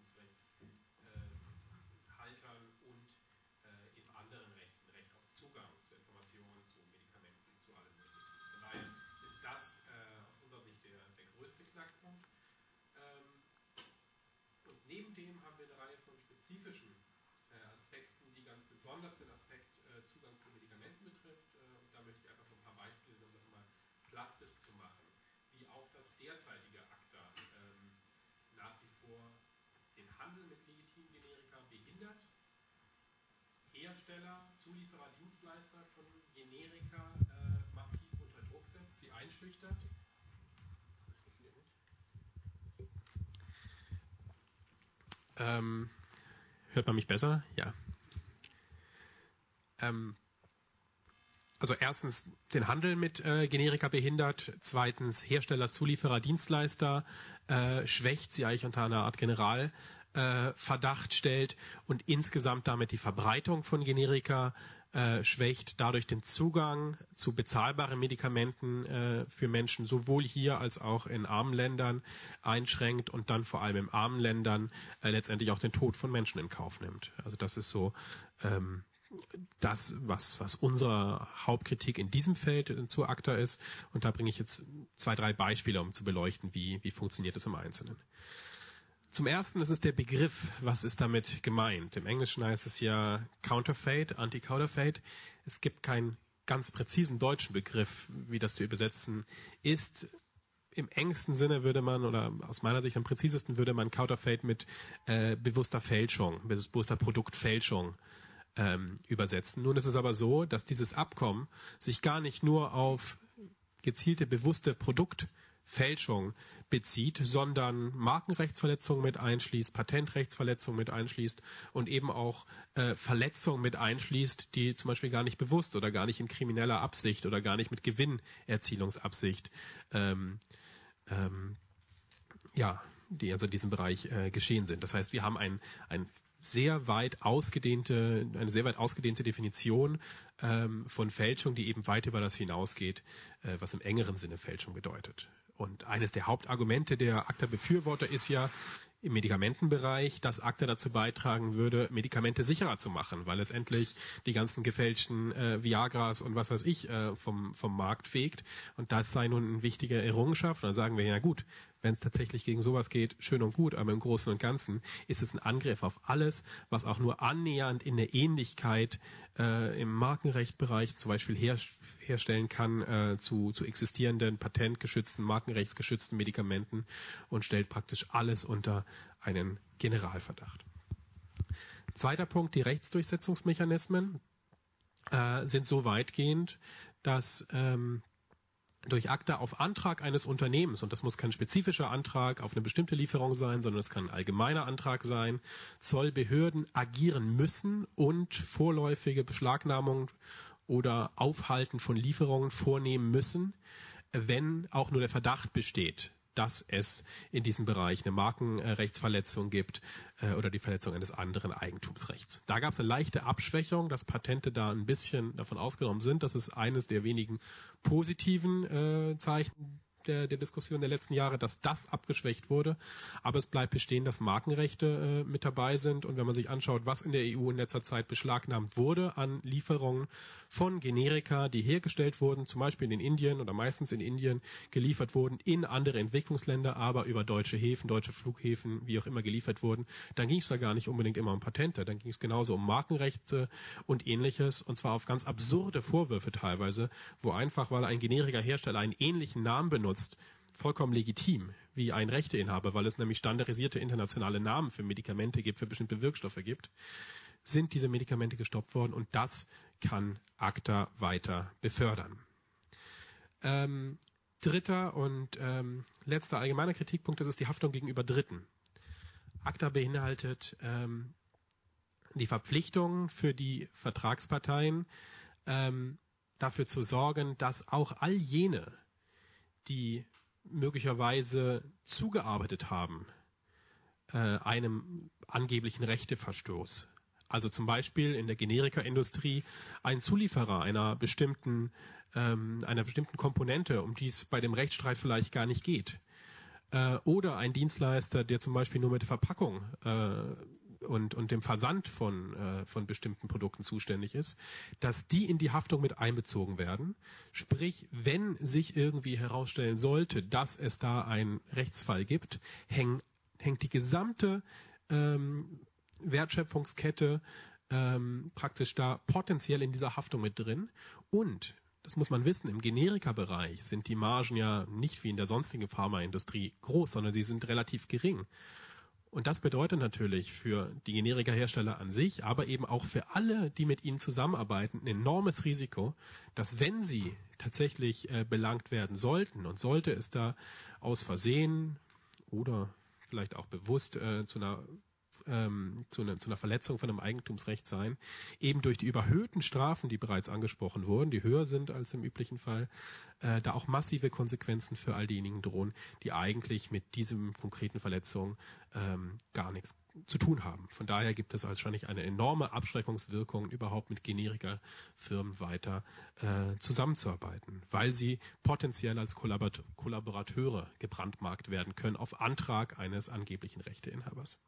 Eigentumsrechtshaltern und eben anderen Rechten, Recht auf Zugang zu Informationen, zu Medikamenten, zu allem Möglichen. Von daher ist das aus unserer Sicht der größte Knackpunkt. Und neben dem haben wir eine Reihe von spezifischen Aspekten, die ganz besonders den Aspekt Zugang zu Medikamenten betrifft. Und da möchte ich einfach so ein paar Beispiele, um das mal plastisch zu machen, wie auch das derzeitige ACTA nach wie vor den Handel mit legitimen Generika behindert, Hersteller, Zulieferer, Dienstleister von Generika massiv unter Druck setzt, sie einschüchtert. Das funktioniert nicht. Hört man mich besser? Ja. Also erstens den Handel mit Generika behindert, zweitens Hersteller, Zulieferer, Dienstleister schwächt, sie eigentlich unter einer Art Generalverdacht stellt und insgesamt damit die Verbreitung von Generika schwächt, dadurch den Zugang zu bezahlbaren Medikamenten für Menschen sowohl hier als auch in armen Ländern einschränkt und dann vor allem in armen Ländern letztendlich auch den Tod von Menschen in Kauf nimmt. Also das ist so das, was unsere Hauptkritik in diesem Feld zu ACTA ist. Und da bringe ich jetzt 2, 3 Beispiele, um zu beleuchten, wie funktioniert es im Einzelnen. Zum Ersten ist es der Begriff, was ist damit gemeint? Im Englischen heißt es ja Counterfeit, Anti-Counterfeit. Es gibt keinen ganz präzisen deutschen Begriff, wie das zu übersetzen ist. Im engsten Sinne würde man, oder aus meiner Sicht am präzisesten, würde man Counterfeit mit bewusster Fälschung, bewusster Produktfälschung übersetzen. Nun ist es aber so, dass dieses Abkommen sich gar nicht nur auf gezielte, bewusste Produktfälschung bezieht, sondern Markenrechtsverletzungen mit einschließt, Patentrechtsverletzungen mit einschließt und eben auch Verletzungen mit einschließt, die zum Beispiel gar nicht bewusst oder gar nicht in krimineller Absicht oder gar nicht mit Gewinnerzielungsabsicht die also in diesem Bereich geschehen sind. Das heißt, wir haben eine sehr weit ausgedehnte Definition von Fälschung, die eben weit über das hinausgeht, was im engeren Sinne Fälschung bedeutet. Und eines der Hauptargumente der ACTA-Befürworter ist ja im Medikamentenbereich, dass ACTA dazu beitragen würde, Medikamente sicherer zu machen, weil es endlich die ganzen gefälschten Viagras und was weiß ich vom Markt fegt. Und das sei nun eine wichtige Errungenschaft. Und dann sagen wir, ja gut, wenn es tatsächlich gegen sowas geht, schön und gut, aber im Großen und Ganzen ist es ein Angriff auf alles, was auch nur annähernd in der Ähnlichkeit im Markenrechtbereich zum Beispiel herstellen kann zu existierenden, patentgeschützten, markenrechtsgeschützten Medikamenten und stellt praktisch alles unter einen Generalverdacht. Zweiter Punkt, die Rechtsdurchsetzungsmechanismen sind so weitgehend, dass durch ACTA auf Antrag eines Unternehmens, und das muss kein spezifischer Antrag auf eine bestimmte Lieferung sein, sondern es kann ein allgemeiner Antrag sein, Zollbehörden agieren müssen und vorläufige Beschlagnahmung oder Aufhalten von Lieferungen vornehmen müssen, wenn auch nur der Verdacht besteht, dass es in diesem Bereich eine Markenrechtsverletzung gibt oder die Verletzung eines anderen Eigentumsrechts. Da gab es eine leichte Abschwächung, dass Patente da ein bisschen davon ausgenommen sind. Das ist eines der wenigen positiven Zeichen der Diskussion der letzten Jahre, dass das abgeschwächt wurde. Aber es bleibt bestehen, dass Markenrechte mit dabei sind. Und wenn man sich anschaut, was in der EU in letzter Zeit beschlagnahmt wurde an Lieferungen von Generika, die hergestellt wurden, zum Beispiel in Indien oder meistens in Indien, geliefert wurden in andere Entwicklungsländer, aber über deutsche Häfen, deutsche Flughäfen, wie auch immer geliefert wurden, dann ging es da gar nicht unbedingt immer um Patente. Dann ging es genauso um Markenrechte und Ähnliches. Und zwar auf ganz absurde Vorwürfe teilweise, wo einfach, weil ein Generika-Hersteller einen ähnlichen Namen benutzt, vollkommen legitim wie ein Rechteinhaber, weil es nämlich standardisierte internationale Namen für Medikamente gibt, für bestimmte Wirkstoffe gibt, sind diese Medikamente gestoppt worden und das kann ACTA weiter befördern. Dritter und letzter allgemeiner Kritikpunkt, das ist die Haftung gegenüber Dritten. ACTA beinhaltet die Verpflichtung für die Vertragsparteien, dafür zu sorgen, dass auch all jene, die möglicherweise zugearbeitet haben, einem angeblichen Rechteverstoß. Also zum Beispiel in der Generika-Industrie ein Zulieferer einer bestimmten Komponente, um die es bei dem Rechtsstreit vielleicht gar nicht geht. Oder ein Dienstleister, der zum Beispiel nur mit der Verpackung und dem Versand von bestimmten Produkten zuständig ist, dass die in die Haftung mit einbezogen werden. Sprich, wenn sich irgendwie herausstellen sollte, dass es da einen Rechtsfall gibt, hängt die gesamte Wertschöpfungskette praktisch da potenziell in dieser Haftung mit drin. Und, das muss man wissen, im Generika-Bereich sind die Margen ja nicht wie in der sonstigen Pharmaindustrie groß, sondern sie sind relativ gering. Und das bedeutet natürlich für die Generika-Hersteller an sich, aber eben auch für alle, die mit ihnen zusammenarbeiten, ein enormes Risiko, dass wenn sie tatsächlich belangt werden sollten und sollte es da aus Versehen oder vielleicht auch bewusst zu einer Verletzung von einem Eigentumsrecht sein, eben durch die überhöhten Strafen, die bereits angesprochen wurden, die höher sind als im üblichen Fall, da auch massive Konsequenzen für all diejenigen drohen, die eigentlich mit diesem konkreten Verletzung gar nichts zu tun haben. Von daher gibt es wahrscheinlich eine enorme Abschreckungswirkung, überhaupt mit Generika-Firmen weiter zusammenzuarbeiten, weil sie potenziell als Kollaborateure gebrandmarkt werden können auf Antrag eines angeblichen Rechteinhabers.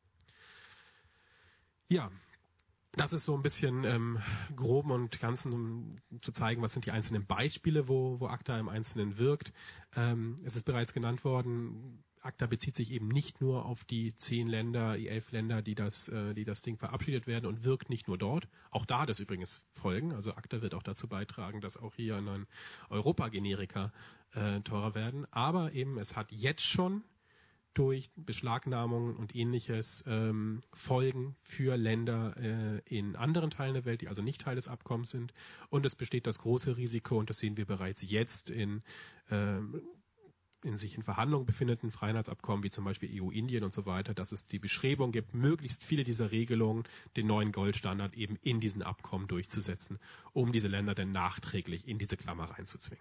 Ja, das ist so ein bisschen Groben und Ganzen, um zu zeigen, was sind die einzelnen Beispiele, wo ACTA im Einzelnen wirkt. Es ist bereits genannt worden, ACTA bezieht sich eben nicht nur auf die 10 Länder, die 11 Länder, die das Ding verabschiedet werden und wirkt nicht nur dort. Auch da hat es übrigens Folgen. Also ACTA wird auch dazu beitragen, dass auch hier ein Europa-Generika teurer werden. Aber eben, es hat jetzt schon durch Beschlagnahmungen und Ähnliches Folgen für Länder in anderen Teilen der Welt, die also nicht Teil des Abkommens sind. Und es besteht das große Risiko, und das sehen wir bereits jetzt in sich in Verhandlungen befindenden Freihandelsabkommen, wie zum Beispiel EU-Indien und so weiter, dass es die Bestrebung gibt, möglichst viele dieser Regelungen, den neuen Goldstandard eben in diesen Abkommen durchzusetzen, um diese Länder dann nachträglich in diese Klammer reinzuzwingen.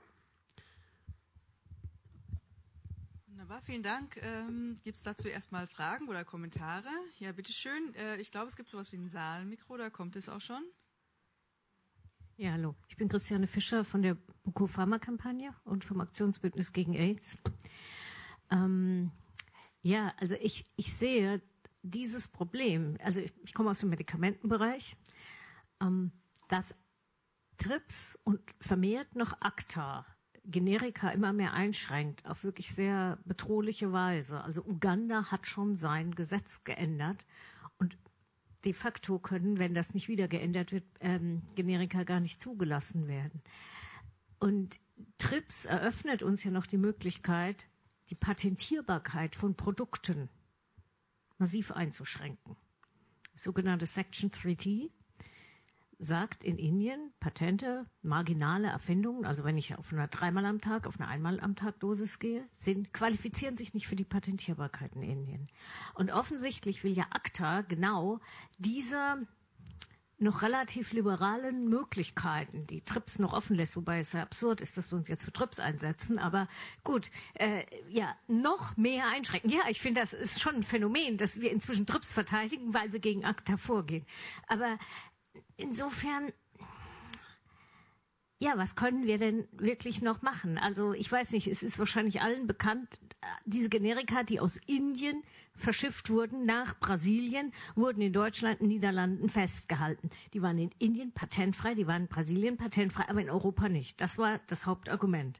Wunderbar, vielen Dank. Gibt es dazu erstmal Fragen oder Kommentare? Ja, bitteschön. Ich glaube, es gibt sowas wie ein Saalmikro, da kommt es auch schon. Ja, hallo. Ich bin Christiane Fischer von der Buko Pharma-Kampagne und vom Aktionsbündnis gegen AIDS. Ja, also ich sehe dieses Problem, also ich komme aus dem Medikamentenbereich, dass TRIPS und vermehrt noch ACTA Generika immer mehr einschränkt, auf wirklich sehr bedrohliche Weise. Also Uganda hat schon sein Gesetz geändert und de facto können, wenn das nicht wieder geändert wird, Generika gar nicht zugelassen werden. Und TRIPS eröffnet uns ja noch die Möglichkeit, die Patentierbarkeit von Produkten massiv einzuschränken. Das sogenannte Section 3T. sagt in Indien, Patente, marginale Erfindungen, also wenn ich auf eine 3-mal am Tag, auf eine 1-mal am Tag Dosis gehe, qualifizieren sich nicht für die Patentierbarkeit in Indien. Und offensichtlich will ja ACTA genau diese noch relativ liberalen Möglichkeiten, die TRIPS noch offen lässt, wobei es ja absurd ist, dass wir uns jetzt für TRIPS einsetzen, aber gut, noch mehr einschränken. Ja, ich finde, das ist schon ein Phänomen, dass wir inzwischen TRIPS verteidigen, weil wir gegen ACTA vorgehen. Aber insofern, ja, was können wir denn wirklich noch machen? Also ich weiß nicht, es ist wahrscheinlich allen bekannt, diese Generika, die aus Indien verschifft wurden nach Brasilien, wurden in Deutschland und Niederlanden festgehalten. Die waren in Indien patentfrei, die waren in Brasilien patentfrei, aber in Europa nicht. Das war das Hauptargument.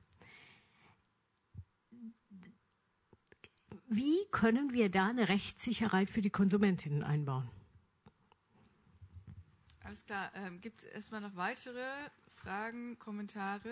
Wie können wir da eine Rechtssicherheit für die Konsumentinnen einbauen? Alles klar. Gibt es erstmal noch weitere Fragen, Kommentare?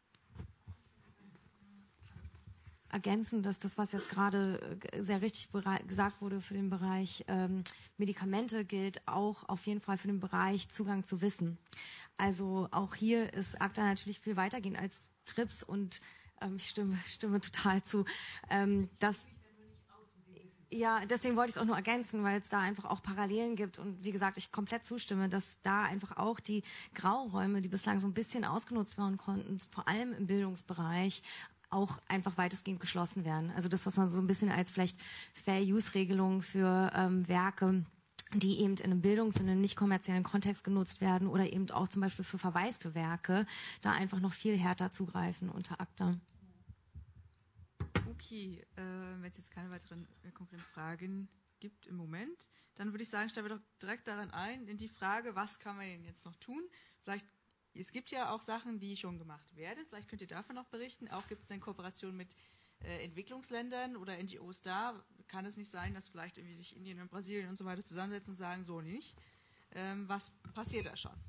Ergänzen, dass das, was jetzt gerade sehr richtig gesagt wurde für den Bereich Medikamente, gilt auch auf jeden Fall für den Bereich Zugang zu Wissen. Also auch hier ist ACTA natürlich viel weitergehend als TRIPS und ich stimme total zu, dass ja, deswegen wollte ich es auch nur ergänzen, weil es da einfach auch Parallelen gibt und wie gesagt, ich komplett zustimme, dass da einfach auch die Grauräume, die bislang so ein bisschen ausgenutzt werden konnten, vor allem im Bildungsbereich, auch einfach weitestgehend geschlossen werden. Also das, was man so ein bisschen als vielleicht Fair-Use-Regelung für Werke, die eben in einem Bildungs- und einem nicht kommerziellen Kontext genutzt werden oder eben auch zum Beispiel für verwaiste Werke, da einfach noch viel härter zugreifen unter ACTA. Okay, wenn es jetzt keine weiteren konkreten Fragen gibt im Moment, dann würde ich sagen, steigen wir doch direkt daran ein, in die Frage, was kann man denn jetzt noch tun? Vielleicht, es gibt ja auch Sachen, die schon gemacht werden, vielleicht könnt ihr davon noch berichten. Auch gibt es eine Kooperation mit Entwicklungsländern oder NGOs da. Kann es nicht sein, dass vielleicht irgendwie sich Indien und Brasilien und so weiter zusammensetzen und sagen, so nicht. Was passiert da schon?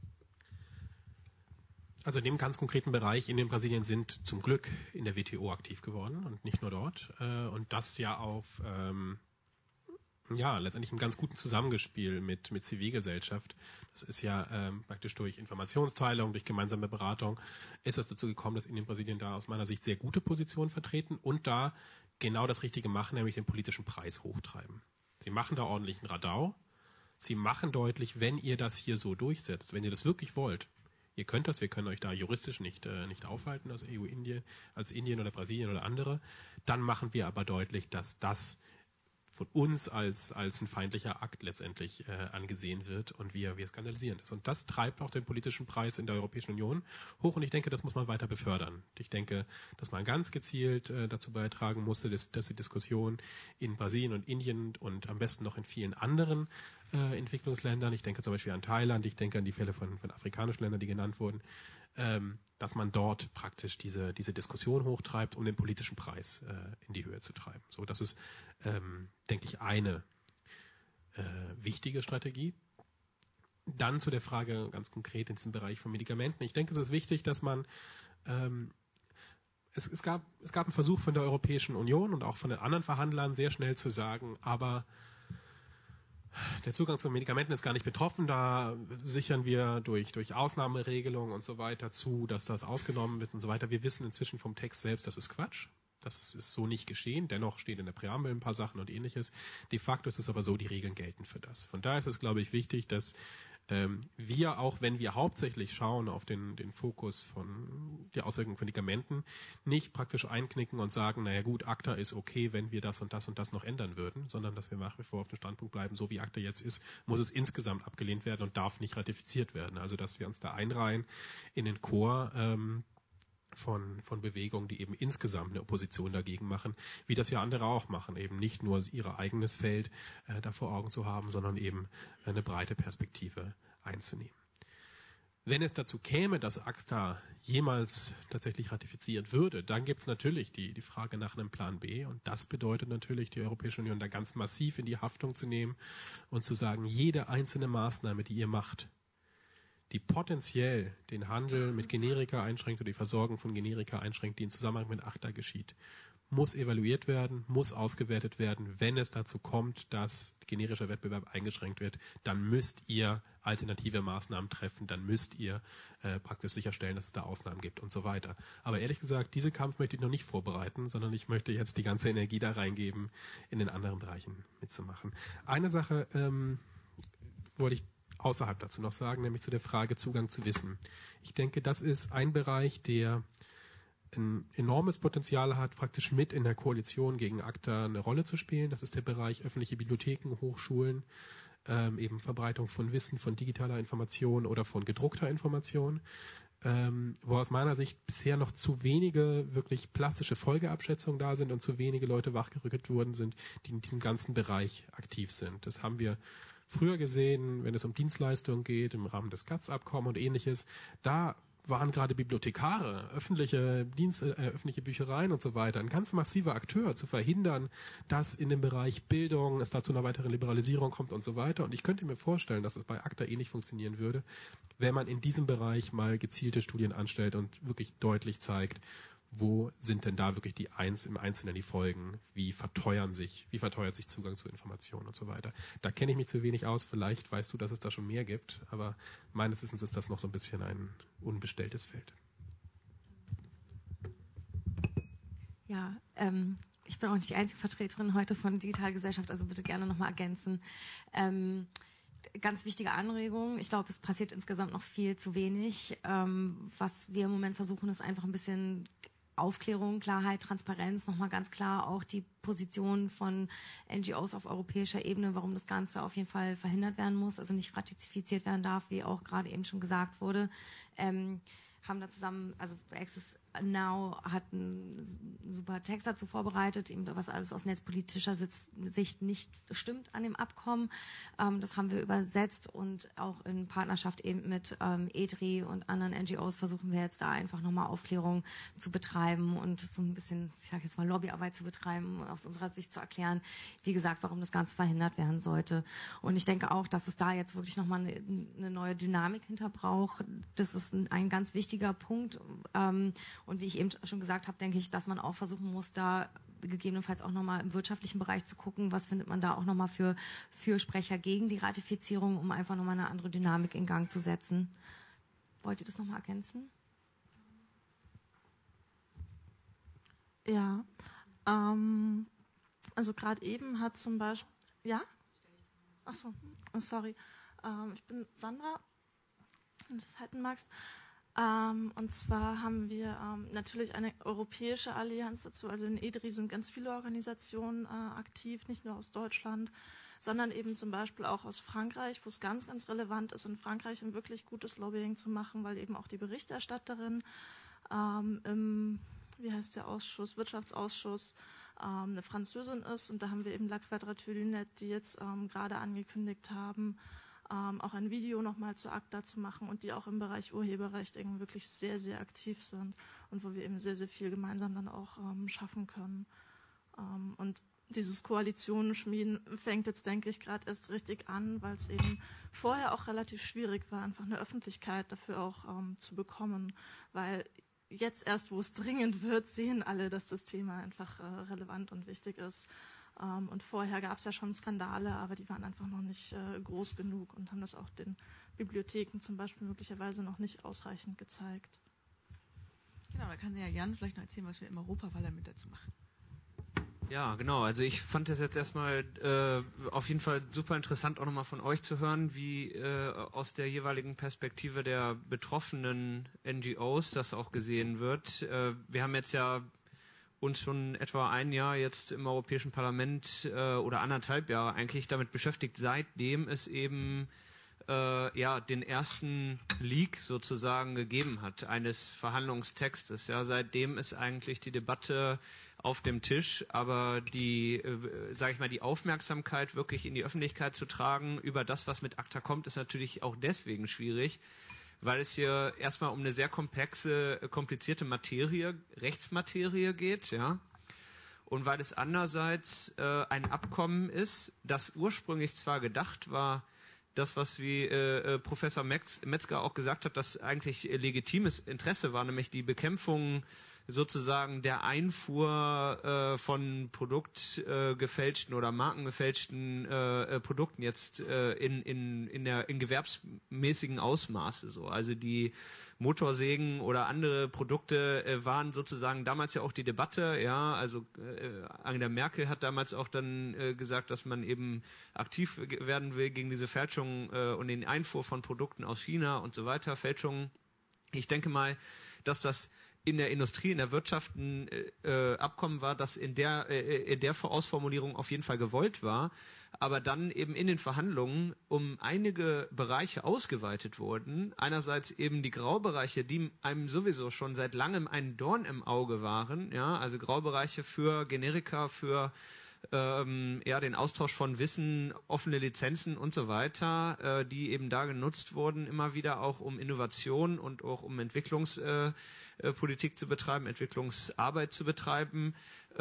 Also in dem ganz konkreten Bereich in den Brasilien sind zum Glück in der WTO aktiv geworden und nicht nur dort. Und das ja auf letztendlich einem ganz guten Zusammengespiel mit Zivilgesellschaft. Das ist ja praktisch durch Informationsteilung, durch gemeinsame Beratung ist es dazu gekommen, dass Indien und Brasilien da aus meiner Sicht sehr gute Positionen vertreten und da genau das Richtige machen, nämlich den politischen Preis hochtreiben. Sie machen da ordentlichen Radau. Sie machen deutlich, wenn ihr das hier so durchsetzt, wenn ihr das wirklich wollt, ihr könnt das, wir können euch da juristisch nicht aufhalten als EU-Indien, als Indien oder Brasilien oder andere. Dann machen wir aber deutlich, dass das von uns als ein feindlicher Akt letztendlich angesehen wird und wir skandalisieren das. Und das treibt auch den politischen Preis in der Europäischen Union hoch und ich denke, das muss man weiter befördern. Ich denke, dass man ganz gezielt dazu beitragen musste, dass die Diskussion in Brasilien und Indien und am besten noch in vielen anderen Entwicklungsländern, ich denke zum Beispiel an Thailand, ich denke an die Fälle von afrikanischen Ländern, die genannt wurden, dass man dort praktisch diese Diskussion hochtreibt, um den politischen Preis in die Höhe zu treiben. So, das ist, denke ich, eine wichtige Strategie. Dann zu der Frage ganz konkret in diesem Bereich von Medikamenten. Ich denke, es ist wichtig, dass man es gab einen Versuch von der Europäischen Union und auch von den anderen Verhandlern sehr schnell zu sagen, aber der Zugang zu Medikamenten ist gar nicht betroffen, da sichern wir durch Ausnahmeregelungen und so weiter zu, dass das ausgenommen wird und so weiter. Wir wissen inzwischen vom Text selbst, das ist Quatsch. Das ist so nicht geschehen. Dennoch stehen in der Präambel ein paar Sachen und Ähnliches. De facto ist es aber so, die Regeln gelten für das. Von daher ist es, glaube ich, wichtig, dass wir, auch wenn wir hauptsächlich schauen auf den Fokus von der Auswirkungen von Medikamenten, nicht praktisch einknicken und sagen, naja gut, ACTA ist okay, wenn wir das und das und das noch ändern würden, sondern dass wir nach wie vor auf dem Standpunkt bleiben, so wie ACTA jetzt ist, muss es insgesamt abgelehnt werden und darf nicht ratifiziert werden. Also dass wir uns da einreihen in den Chor von Bewegungen, die eben insgesamt eine Opposition dagegen machen, wie das ja andere auch machen, eben nicht nur ihr eigenes Feld da vor Augen zu haben, sondern eben eine breite Perspektive einzunehmen. Wenn es dazu käme, dass ACTA jemals tatsächlich ratifiziert würde, dann gibt es natürlich die Frage nach einem Plan B und das bedeutet natürlich, die Europäische Union da ganz massiv in die Haftung zu nehmen und zu sagen, jede einzelne Maßnahme, die ihr macht, die potenziell den Handel mit Generika einschränkt oder die Versorgung von Generika einschränkt, die in Zusammenhang mit ACTA geschieht, muss evaluiert werden, muss ausgewertet werden. Wenn es dazu kommt, dass generischer Wettbewerb eingeschränkt wird, dann müsst ihr alternative Maßnahmen treffen, dann müsst ihr praktisch sicherstellen, dass es da Ausnahmen gibt und so weiter. Aber ehrlich gesagt, diesen Kampf möchte ich noch nicht vorbereiten, sondern ich möchte jetzt die ganze Energie da reingeben, in den anderen Bereichen mitzumachen. Eine Sache wollte ich außerhalb dazu noch sagen, nämlich zu der Frage Zugang zu Wissen. Ich denke, das ist ein Bereich, der ein enormes Potenzial hat, praktisch mit in der Koalition gegen ACTA eine Rolle zu spielen. Das ist der Bereich öffentliche Bibliotheken, Hochschulen, eben Verbreitung von Wissen, von digitaler Information oder von gedruckter Information, wo aus meiner Sicht bisher noch zu wenige wirklich plastische Folgeabschätzungen da sind und zu wenige Leute wachgerückt worden sind, die in diesem ganzen Bereich aktiv sind. Das haben wir früher gesehen, wenn es um Dienstleistungen geht, im Rahmen des GATS-Abkommens und Ähnliches. Da waren gerade Bibliothekare, öffentliche Büchereien und so weiter ein ganz massiver Akteur, zu verhindern, dass in dem Bereich Bildung es dazu einer weiteren Liberalisierung kommt und so weiter. Und ich könnte mir vorstellen, dass es bei ACTA ähnlich funktionieren würde, wenn man in diesem Bereich mal gezielte Studien anstellt und wirklich deutlich zeigt, wo sind denn da wirklich im Einzelnen die Folgen? Wie verteuert sich Zugang zu Informationen und so weiter? Da kenne ich mich zu wenig aus. Vielleicht weißt du, dass es da schon mehr gibt, aber meines Wissens ist das noch so ein bisschen ein unbestelltes Feld. Ja, ich bin auch nicht die einzige Vertreterin heute von Digitalgesellschaft, also bitte gerne nochmal ergänzen. Ganz wichtige Anregung. Ich glaube, es passiert insgesamt noch viel zu wenig. Was wir im Moment versuchen, ist einfach ein bisschen Aufklärung, Klarheit, Transparenz, nochmal ganz klar auch die Position von NGOs auf europäischer Ebene, warum das Ganze auf jeden Fall verhindert werden muss, also nicht ratifiziert werden darf, wie auch gerade eben schon gesagt wurde. Haben da zusammen, also Access Now hat einen super Text dazu vorbereitet, eben was alles aus netzpolitischer Sicht nicht stimmt an dem Abkommen. Das haben wir übersetzt und auch in Partnerschaft eben mit EDRI und anderen NGOs versuchen wir jetzt da einfach nochmal Aufklärung zu betreiben und so ein bisschen, ich sage jetzt mal Lobbyarbeit zu betreiben, aus unserer Sicht zu erklären, wie gesagt, warum das Ganze verhindert werden sollte. Und ich denke auch, dass es da jetzt wirklich nochmal eine neue Dynamik hinter braucht. Das ist ein ganz wichtiger Punkt. Und wie ich eben schon gesagt habe, denke ich, dass man auch versuchen muss, da gegebenenfalls auch nochmal im wirtschaftlichen Bereich zu gucken, was findet man da auch nochmal für Fürsprecher gegen die Ratifizierung, um einfach nochmal eine andere Dynamik in Gang zu setzen. Wollt ihr das nochmal ergänzen? Ja, also gerade eben hat zum Beispiel, ja? Achso, sorry. Ich bin Sandra, wenn du das halten magst. Und zwar haben wir natürlich eine europäische Allianz dazu. Also in EDRI sind ganz viele Organisationen aktiv, nicht nur aus Deutschland, sondern eben zum Beispiel auch aus Frankreich, wo es ganz, ganz relevant ist, in Frankreich ein wirklich gutes Lobbying zu machen, weil eben auch die Berichterstatterin im, wie heißt der Ausschuss, Wirtschaftsausschuss, eine Französin ist. Und da haben wir eben La Quadrature du Net, die jetzt gerade angekündigt haben, auch ein Video nochmal zu ACTA zu machen und die auch im Bereich Urheberrecht eben wirklich sehr, sehr aktiv sind und wo wir eben sehr, sehr viel gemeinsam dann auch schaffen können. Und dieses Koalitionen schmieden fängt jetzt, denke ich, gerade erst richtig an, weil es eben vorher auch relativ schwierig war, einfach eine Öffentlichkeit dafür auch zu bekommen, weil jetzt erst, wo es dringend wird, sehen alle, dass das Thema einfach relevant und wichtig ist. Und vorher gab es ja schon Skandale, aber die waren einfach noch nicht groß genug und haben das auch den Bibliotheken zum Beispiel möglicherweise noch nicht ausreichend gezeigt. Genau, da kann ja Jan vielleicht noch erzählen, was wir im Europaparlament dazu machen. Ja, genau. Also ich fand das jetzt erstmal auf jeden Fall super interessant, auch nochmal von euch zu hören, wie aus der jeweiligen Perspektive der betroffenen NGOs das auch gesehen wird. Wir haben jetzt ja uns schon etwa ein Jahr jetzt im Europäischen Parlament oder 1,5 Jahre eigentlich damit beschäftigt, seitdem es eben den ersten Leak sozusagen gegeben hat, eines Verhandlungstextes. Ja, seitdem ist eigentlich die Debatte auf dem Tisch, aber die Aufmerksamkeit wirklich in die Öffentlichkeit zu tragen über das, was mit ACTA kommt, ist natürlich auch deswegen schwierig, weil es hier erstmal um eine sehr komplizierte Materie, Rechtsmaterie geht, ja. Und weil es andererseits ein Abkommen ist, das ursprünglich zwar gedacht war, das, was wie Professor Metzger auch gesagt hat, das eigentlich legitimes Interesse war, nämlich die Bekämpfung sozusagen der Einfuhr von produktgefälschten oder markengefälschten Produkten jetzt in gewerbsmäßigen Ausmaße so. Also die Motorsägen oder andere Produkte waren sozusagen damals ja auch die Debatte, ja, also Angela Merkel hat damals auch dann gesagt, dass man eben aktiv werden will gegen diese Fälschungen und den Einfuhr von Produkten aus China und so weiter, Fälschungen. Ich denke mal, dass das in der Industrie, in der Wirtschaft ein Abkommen war, das in der Ausformulierung auf jeden Fall gewollt war, aber dann eben in den Verhandlungen um einige Bereiche ausgeweitet wurden. Einerseits eben die Graubereiche, die einem sowieso schon seit langem ein Dorn im Auge waren, ja, also Graubereiche für Generika, für den Austausch von Wissen, offene Lizenzen und so weiter, die eben da genutzt wurden, immer wieder auch um Innovation und auch um Entwicklungspolitik zu betreiben, Entwicklungsarbeit zu betreiben.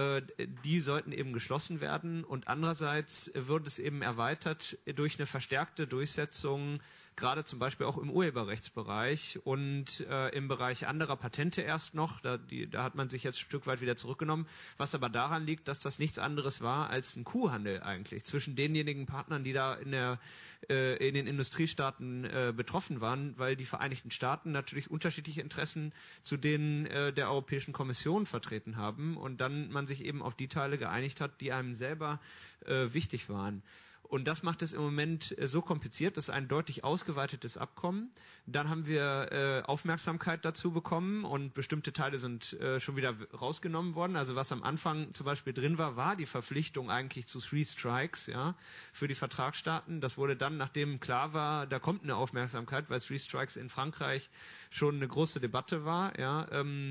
Die sollten eben geschlossen werden und andererseits wird es eben erweitert durch eine verstärkte Durchsetzung, gerade zum Beispiel auch im Urheberrechtsbereich und im Bereich anderer Patente erst noch. Da hat man sich jetzt ein Stück weit wieder zurückgenommen, was aber daran liegt, dass das nichts anderes war als ein Kuhhandel eigentlich zwischen denjenigen Partnern, die da in den Industriestaaten betroffen waren, weil die Vereinigten Staaten natürlich unterschiedliche Interessen zu denen der Europäischen Kommission vertreten haben und dann man sich eben auf die Teile geeinigt hat, die einem selber wichtig waren. Und das macht es im Moment so kompliziert. Das ist ein deutlich ausgeweitetes Abkommen. Dann haben wir Aufmerksamkeit dazu bekommen und bestimmte Teile sind schon wieder rausgenommen worden. Also was am Anfang zum Beispiel drin war, war die Verpflichtung eigentlich zu 3 Strikes, ja, für die Vertragsstaaten. Das wurde dann, nachdem klar war, da kommt eine Aufmerksamkeit, weil 3 Strikes in Frankreich schon eine große Debatte war, ja,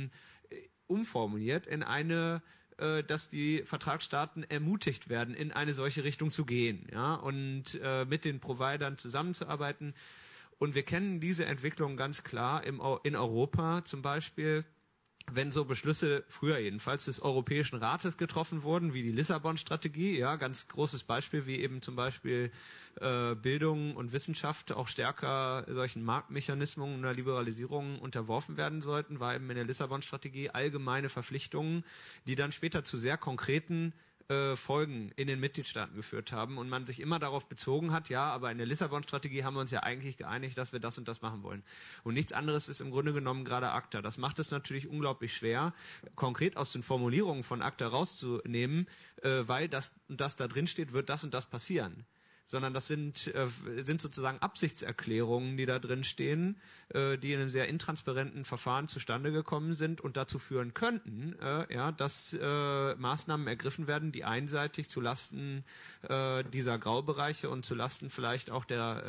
umformuliert in eine dass die Vertragsstaaten ermutigt werden, in eine solche Richtung zu gehen, ja, und mit den Providern zusammenzuarbeiten. Und wir kennen diese Entwicklung ganz klar in Europa zum Beispiel, wenn so Beschlüsse, früher jedenfalls, des Europäischen Rates getroffen wurden, wie die Lissabon-Strategie, ja, ganz großes Beispiel, wie eben zum Beispiel Bildung und Wissenschaft auch stärker solchen Marktmechanismen oder Liberalisierungen unterworfen werden sollten, war eben in der Lissabon-Strategie allgemeine Verpflichtungen, die dann später zu sehr konkreten Folgen in den Mitgliedstaaten geführt haben und man sich immer darauf bezogen hat, ja, aber in der Lissabon-Strategie haben wir uns ja eigentlich geeinigt, dass wir das und das machen wollen. Und nichts anderes ist im Grunde genommen gerade ACTA. Das macht es natürlich unglaublich schwer, konkret aus den Formulierungen von ACTA rauszunehmen, weil das und das da drin steht, wird das und das passieren. Sondern das sind sozusagen Absichtserklärungen, die da drin stehen, die in einem sehr intransparenten Verfahren zustande gekommen sind und dazu führen könnten, dass Maßnahmen ergriffen werden, die einseitig zulasten dieser Graubereiche und zulasten vielleicht auch der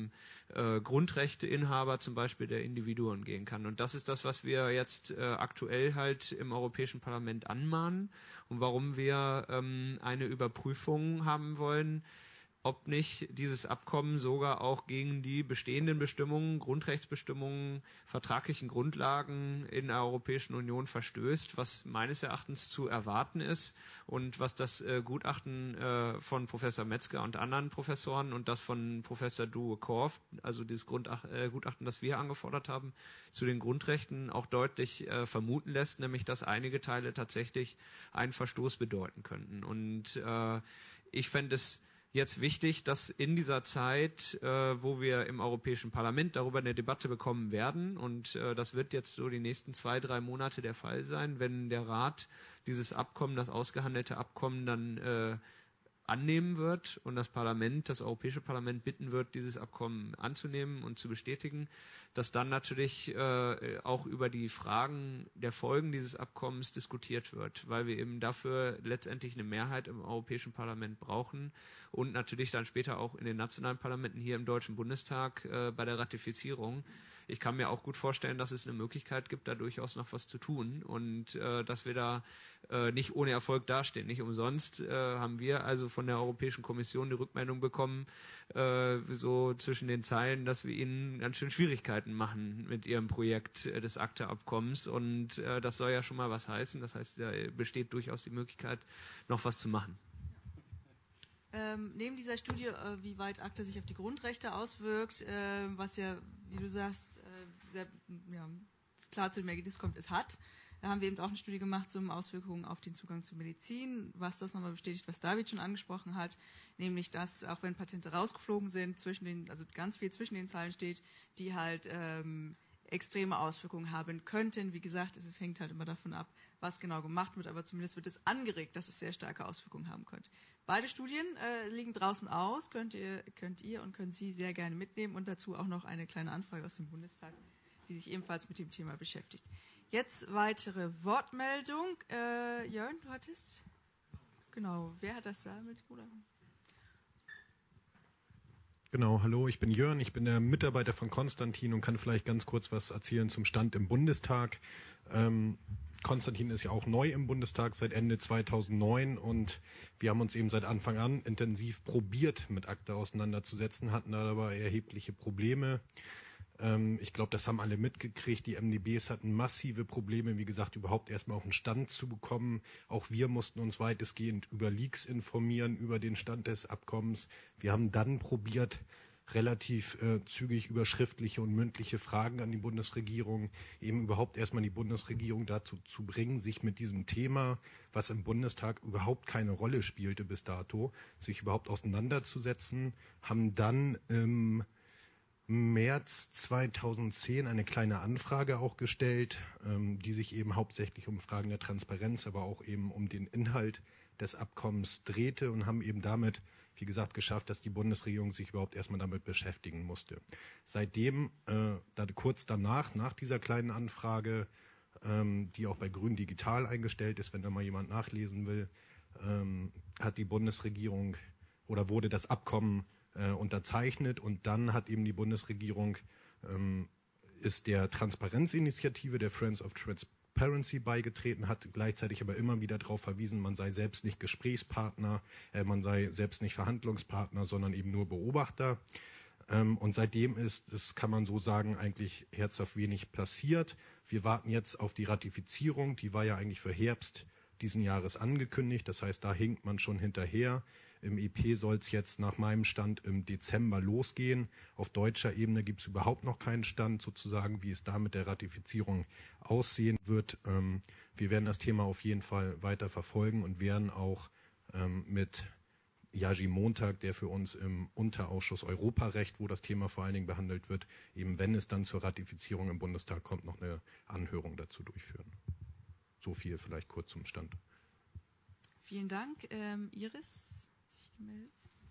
Grundrechteinhaber, zum Beispiel der Individuen, gehen kann. Und das ist das, was wir jetzt aktuell halt im Europäischen Parlament anmahnen und warum wir eine Überprüfung haben wollen, ob nicht dieses Abkommen sogar auch gegen die bestehenden Bestimmungen, Grundrechtsbestimmungen, vertraglichen Grundlagen in der Europäischen Union verstößt, was meines Erachtens zu erwarten ist und was das Gutachten von Professor Metzger und anderen Professoren und das von Professor Duwe-Korf, also dieses Gutachten, das wir angefordert haben, zu den Grundrechten auch deutlich vermuten lässt, nämlich dass einige Teile tatsächlich einen Verstoß bedeuten könnten. Und ich fände es jetzt wichtig, dass in dieser Zeit, wo wir im Europäischen Parlament darüber eine Debatte bekommen werden, und das wird jetzt so die nächsten 2-3 Monate der Fall sein, wenn der Rat dieses Abkommen, das ausgehandelte Abkommen dann annehmen wird und das Europäische Parlament bitten wird, dieses Abkommen anzunehmen und zu bestätigen, dass dann natürlich auch über die Fragen der Folgen dieses Abkommens diskutiert wird, weil wir eben dafür letztendlich eine Mehrheit im Europäischen Parlament brauchen und natürlich dann später auch in den nationalen Parlamenten hier im Deutschen Bundestag bei der Ratifizierung. Ich kann mir auch gut vorstellen, dass es eine Möglichkeit gibt, da durchaus noch was zu tun und dass wir da nicht ohne Erfolg dastehen. Nicht umsonst haben wir also von der Europäischen Kommission die Rückmeldung bekommen, so zwischen den Zeilen, dass wir ihnen ganz schön Schwierigkeiten machen mit ihrem Projekt des ACTA-Abkommens und das soll ja schon mal was heißen. Das heißt, da besteht durchaus die Möglichkeit, noch was zu machen. Neben dieser Studie, wie weit ACTA sich auf die Grundrechte auswirkt, was ja, wie du sagst, sehr klar zu dem Ergebnis kommt, es hat, Da haben wir eben auch eine Studie gemacht zum Auswirkungen auf den Zugang zur Medizin, was das nochmal bestätigt, was David schon angesprochen hat, nämlich, dass auch wenn Patente rausgeflogen sind, also ganz viel zwischen den Zeilen steht, die halt extreme Auswirkungen haben könnten. Wie gesagt, es hängt halt immer davon ab, was genau gemacht wird, aber zumindest wird es angeregt, dass es sehr starke Auswirkungen haben könnte. Beide Studien liegen draußen aus, könnt ihr und können Sie sehr gerne mitnehmen und dazu auch noch eine kleine Anfrage aus dem Bundestag, die sich ebenfalls mit dem Thema beschäftigt. Jetzt weitere Wortmeldung. Jörn, du hattest? Genau, wer hat das da mit? Genau, hallo, ich bin Jörn, ich bin der Mitarbeiter von Konstantin und kann vielleicht ganz kurz was erzählen zum Stand im Bundestag. Konstantin ist ja auch neu im Bundestag seit Ende 2009 und wir haben uns eben seit Anfang an intensiv probiert, mit ACTA auseinanderzusetzen, hatten da aber erhebliche Probleme. Ich glaube, das haben alle mitgekriegt. Die MdBs hatten massive Probleme, wie gesagt, überhaupt erstmal auf den Stand zu bekommen. Auch wir mussten uns weitestgehend über Leaks informieren, über den Stand des Abkommens. Wir haben dann probiert, relativ zügig über schriftliche und mündliche Fragen an die Bundesregierung, eben überhaupt erstmal die Bundesregierung dazu zu bringen, sich mit diesem Thema, was im Bundestag überhaupt keine Rolle spielte bis dato, sich überhaupt auseinanderzusetzen, haben dann im März 2010 eine kleine Anfrage auch gestellt, die sich eben hauptsächlich um Fragen der Transparenz, aber auch eben um den Inhalt des Abkommens drehte und haben eben damit, wie gesagt, geschafft, dass die Bundesregierung sich überhaupt erstmal damit beschäftigen musste. Seitdem, kurz danach, nach dieser kleinen Anfrage, die auch bei Grün Digital eingestellt ist, wenn da mal jemand nachlesen will, hat die Bundesregierung oder wurde das Abkommen unterzeichnet und dann hat eben die Bundesregierung ist der Transparenzinitiative der Friends of Transparency beigetreten, hat gleichzeitig aber immer wieder darauf verwiesen, man sei selbst nicht Gesprächspartner, man sei selbst nicht Verhandlungspartner, sondern eben nur Beobachter. Und seitdem ist, das kann man so sagen, eigentlich herzhaft wenig passiert. Wir warten jetzt auf die Ratifizierung, die war ja eigentlich für Herbst diesen Jahres angekündigt, das heißt, da hinkt man schon hinterher. Im EP soll es jetzt nach meinem Stand im Dezember losgehen. Auf deutscher Ebene gibt es überhaupt noch keinen Stand, sozusagen, wie es da mit der Ratifizierung aussehen wird. Wir werden das Thema auf jeden Fall weiter verfolgen und werden auch mit Jerzy Montag, der für uns im Unterausschuss Europarecht, wo das Thema vor allen Dingen behandelt wird, eben wenn es dann zur Ratifizierung im Bundestag kommt, noch eine Anhörung dazu durchführen. So viel vielleicht kurz zum Stand. Vielen Dank. Iris? Gemeldet.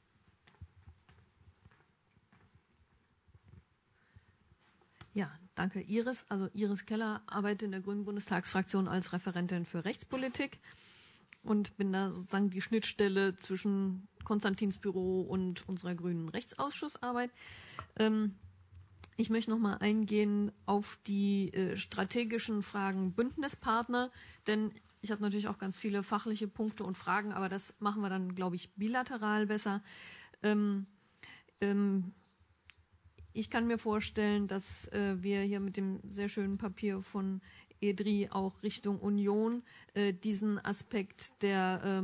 Ja, danke Iris. Also Iris Keller arbeitet in der Grünen Bundestagsfraktion als Referentin für Rechtspolitik und bin da sozusagen die Schnittstelle zwischen Konstantins Büro und unserer grünen Rechtsausschussarbeit. Ich möchte nochmal eingehen auf die strategischen Fragen Bündnispartner, denn ich habe natürlich auch ganz viele fachliche Punkte und Fragen, aber das machen wir dann, glaube ich, bilateral besser. Ich kann mir vorstellen, dass wir hier mit dem sehr schönen Papier von EDRI auch Richtung Union diesen Aspekt der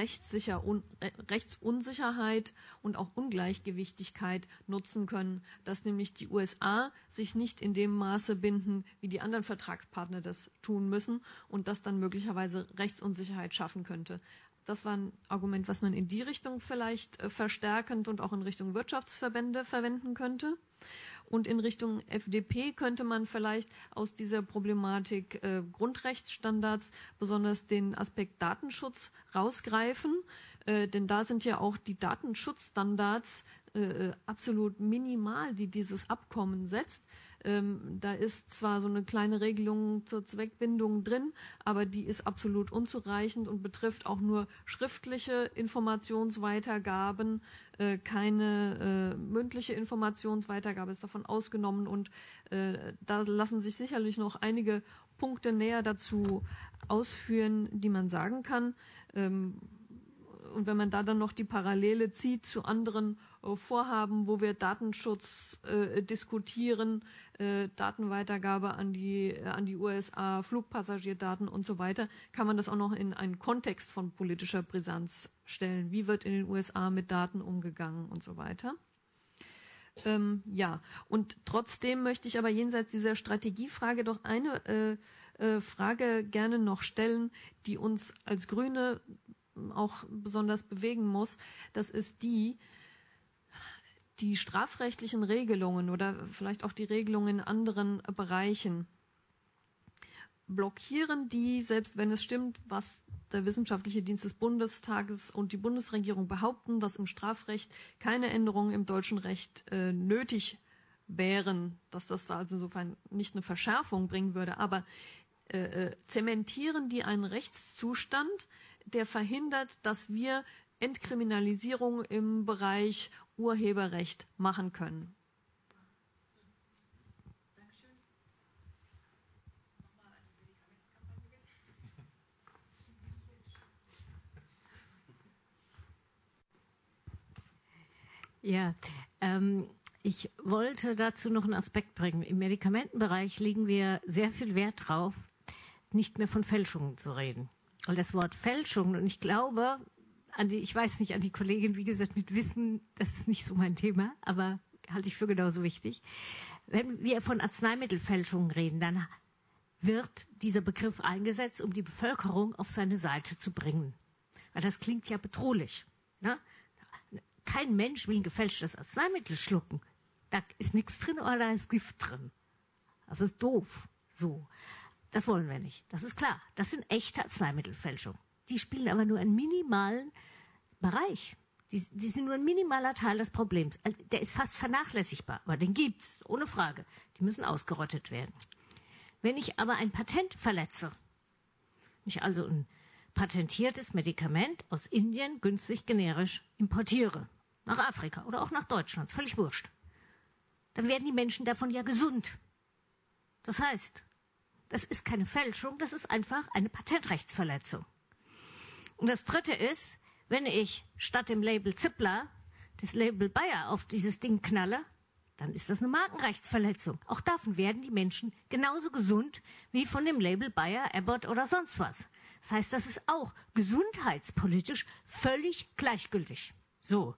Rechtsunsicherheit und auch Ungleichgewichtigkeit nutzen können, dass nämlich die USA sich nicht in dem Maße binden, wie die anderen Vertragspartner das tun müssen und das dann möglicherweise Rechtsunsicherheit schaffen könnte. Das war ein Argument, was man in die Richtung vielleicht verstärkend und auch in Richtung Wirtschaftsverbände verwenden könnte. Und in Richtung FDP könnte man vielleicht aus dieser Problematik Grundrechtsstandards besonders den Aspekt Datenschutz rausgreifen. Denn da sind ja auch die Datenschutzstandards absolut minimal, die dieses Abkommen setzt. Da ist zwar so eine kleine Regelung zur Zweckbindung drin, aber die ist absolut unzureichend und betrifft auch nur schriftliche Informationsweitergaben, keine mündliche Informationsweitergabe ist davon ausgenommen und da lassen sich sicherlich noch einige Punkte näher dazu ausführen, die man sagen kann. Und wenn man da dann noch die Parallele zieht zu anderen Vorhaben, wo wir Datenschutz diskutieren, Datenweitergabe an die USA, Flugpassagierdaten und so weiter, kann man das auch noch in einen Kontext von politischer Brisanz stellen. Wie wird in den USA mit Daten umgegangen und so weiter? Ja, und trotzdem möchte ich aber jenseits dieser Strategiefrage doch eine Frage gerne noch stellen, die uns als Grüne auch besonders bewegen muss. Das ist die strafrechtlichen Regelungen oder vielleicht auch die Regelungen in anderen Bereichen. Blockieren die, selbst wenn es stimmt, was der Wissenschaftliche Dienst des Bundestages und die Bundesregierung behaupten, dass im Strafrecht keine Änderungen im deutschen Recht nötig wären, dass das da also insofern nicht eine Verschärfung bringen würde, aber zementieren die einen Rechtszustand, der verhindert, dass wir Entkriminalisierung im Bereich Urheberrecht machen können. Ja, ich wollte dazu noch einen Aspekt bringen. Im Medikamentenbereich legen wir sehr viel Wert drauf, nicht mehr von Fälschungen zu reden. Und das Wort Fälschung, und ich glaube, ich weiß nicht, an die Kollegin, wie gesagt, mit Wissen, das ist nicht so mein Thema, aber halte ich für genauso wichtig. Wenn wir von Arzneimittelfälschungen reden, dann wird dieser Begriff eingesetzt, um die Bevölkerung auf seine Seite zu bringen. Weil das klingt ja bedrohlich. Ne? Kein Mensch will ein gefälschtes Arzneimittel schlucken. Da ist nichts drin oder da ist Gift drin. Das ist doof. So. Das wollen wir nicht. Das ist klar. Das sind echte Arzneimittelfälschungen. Die spielen aber nur einen minimalen Bereich. Die sind nur ein minimaler Teil des Problems. Der ist fast vernachlässigbar, aber den gibt's, ohne Frage. Die müssen ausgerottet werden. Wenn ich aber ein Patent verletze, ich also ein patentiertes Medikament aus Indien günstig generisch importiere, nach Afrika oder auch nach Deutschland, völlig wurscht, dann werden die Menschen davon ja gesund. Das heißt, das ist keine Fälschung, das ist einfach eine Patentrechtsverletzung. Und das Dritte ist, wenn ich statt dem Label Zippler das Label Bayer auf dieses Ding knalle, dann ist das eine Markenrechtsverletzung. Auch davon werden die Menschen genauso gesund wie von dem Label Bayer, Abbott oder sonst was. Das heißt, das ist auch gesundheitspolitisch völlig gleichgültig. So.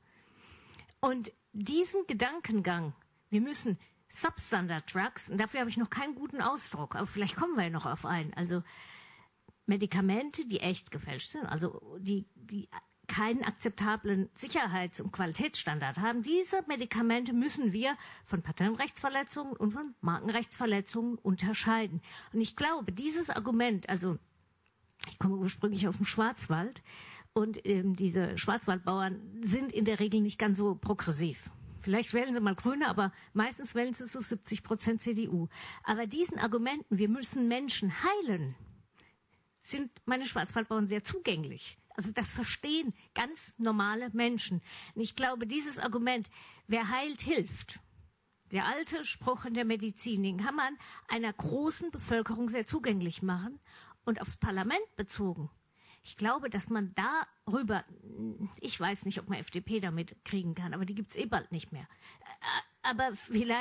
Und diesen Gedankengang, wir müssen Substandard Drugs, und dafür habe ich noch keinen guten Ausdruck, aber vielleicht kommen wir ja noch auf einen, also Medikamente, die echt gefälscht sind, also die keinen akzeptablen Sicherheits- und Qualitätsstandard haben, diese Medikamente müssen wir von Patentrechtsverletzungen und von Markenrechtsverletzungen unterscheiden. Und ich glaube, dieses Argument, also ich komme ursprünglich aus dem Schwarzwald und diese Schwarzwaldbauern sind in der Regel nicht ganz so progressiv. Vielleicht wählen sie mal Grüne, aber meistens wählen sie so 70% CDU. Aber diesen Argumenten, wir müssen Menschen heilen, sind meine Schwarzwaldbauern sehr zugänglich. Also das verstehen ganz normale Menschen. Und ich glaube, dieses Argument, wer heilt, hilft. Der alte Spruch in der Medizin, den kann man einer großen Bevölkerung sehr zugänglich machen. Und aufs Parlament bezogen, ich glaube, dass man darüber, ich weiß nicht, ob man FDP damit kriegen kann, aber die gibt's eh bald nicht mehr. Aber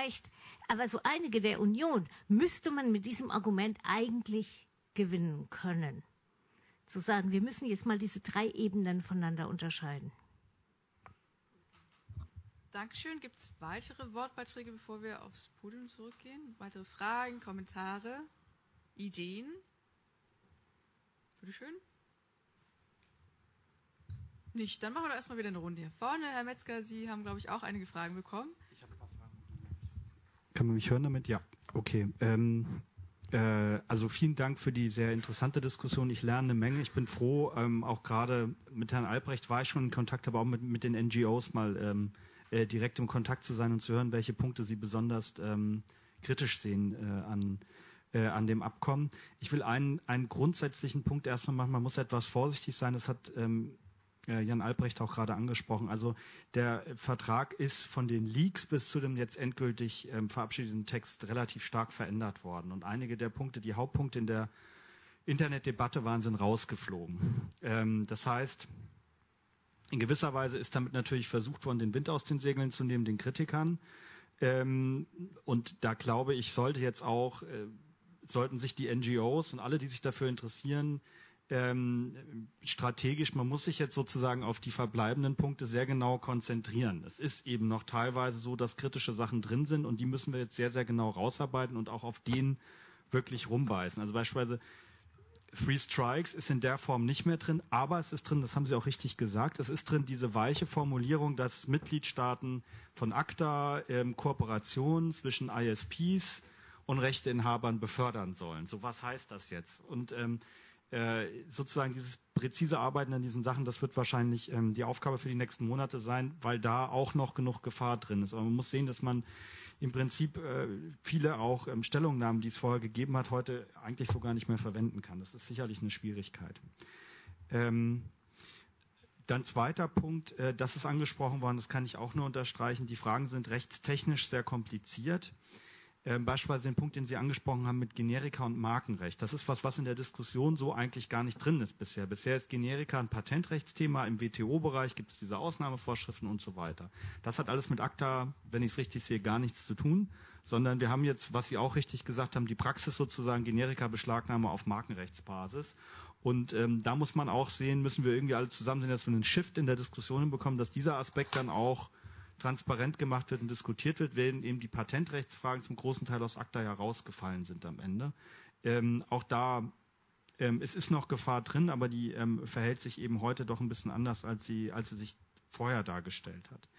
so einige der Union müsste man mit diesem Argument eigentlich gewinnen können. Zu sagen, wir müssen jetzt mal diese 3 Ebenen voneinander unterscheiden. Dankeschön. Gibt es weitere Wortbeiträge, bevor wir aufs Podium zurückgehen? Weitere Fragen, Kommentare, Ideen? Bitte schön. Nicht. Dann machen wir doch erstmal wieder eine Runde hier vorne. Herr Metzger, Sie haben, glaube ich, auch einige Fragen bekommen. Ich habe ein paar Fragen. Kann man mich hören damit? Ja. Okay. Also vielen Dank für die sehr interessante Diskussion. Ich lerne eine Menge. Ich bin froh, auch gerade mit Herrn Albrecht war ich schon in Kontakt, aber auch mit den NGOs mal direkt im Kontakt zu sein und zu hören, welche Punkte Sie besonders kritisch sehen an dem Abkommen. Ich will einen grundsätzlichen Punkt erstmal machen. Man muss etwas vorsichtig sein. Das hat Jan Albrecht auch gerade angesprochen. Also der Vertrag ist von den Leaks bis zu dem jetzt endgültig verabschiedeten Text relativ stark verändert worden. Und einige der Punkte, die Hauptpunkte in der Internetdebatte waren, sind rausgeflogen. Das heißt, in gewisser Weise ist damit natürlich versucht worden, den Wind aus den Segeln zu nehmen, den Kritikern. Und da glaube ich, sollten sich die NGOs und alle, die sich dafür interessieren, strategisch, man muss sich jetzt sozusagen auf die verbleibenden Punkte sehr genau konzentrieren. Es ist eben noch teilweise so, dass kritische Sachen drin sind und die müssen wir jetzt sehr, sehr genau rausarbeiten und auch auf den wirklich rumbeißen. Also beispielsweise Three Strikes ist in der Form nicht mehr drin, aber es ist drin, das haben Sie auch richtig gesagt, es ist drin diese weiche Formulierung, dass Mitgliedstaaten von ACTA Kooperationen zwischen ISPs und Rechteinhabern befördern sollen. So, was heißt das jetzt? Und sozusagen dieses präzise Arbeiten an diesen Sachen, das wird wahrscheinlich die Aufgabe für die nächsten Monate sein, weil da auch noch genug Gefahr drin ist. Aber man muss sehen, dass man im Prinzip viele auch Stellungnahmen, die es vorher gegeben hat, heute eigentlich so gar nicht mehr verwenden kann. Das ist sicherlich eine Schwierigkeit. Dann zweiter Punkt, das ist angesprochen worden, das kann ich auch nur unterstreichen. Die Fragen sind rechtstechnisch sehr kompliziert. Beispielsweise den Punkt, den Sie angesprochen haben mit Generika und Markenrecht. Das ist was in der Diskussion so eigentlich gar nicht drin ist bisher. Bisher ist Generika ein Patentrechtsthema. Im WTO-Bereich gibt es diese Ausnahmevorschriften und so weiter. Das hat alles mit ACTA, wenn ich es richtig sehe, gar nichts zu tun, sondern wir haben jetzt, was Sie auch richtig gesagt haben, die Praxis sozusagen Generika-Beschlagnahme auf Markenrechtsbasis. Und da muss man auch sehen, müssen wir irgendwie alle zusammen sehen, dass wir einen Shift in der Diskussion hinbekommen, dass dieser Aspekt dann auch transparent gemacht wird und diskutiert wird, während eben die Patentrechtsfragen zum großen Teil aus ACTA ja rausgefallen sind am Ende. Auch da, es ist noch Gefahr drin, aber die verhält sich eben heute doch ein bisschen anders, als sie sich vorher dargestellt hat.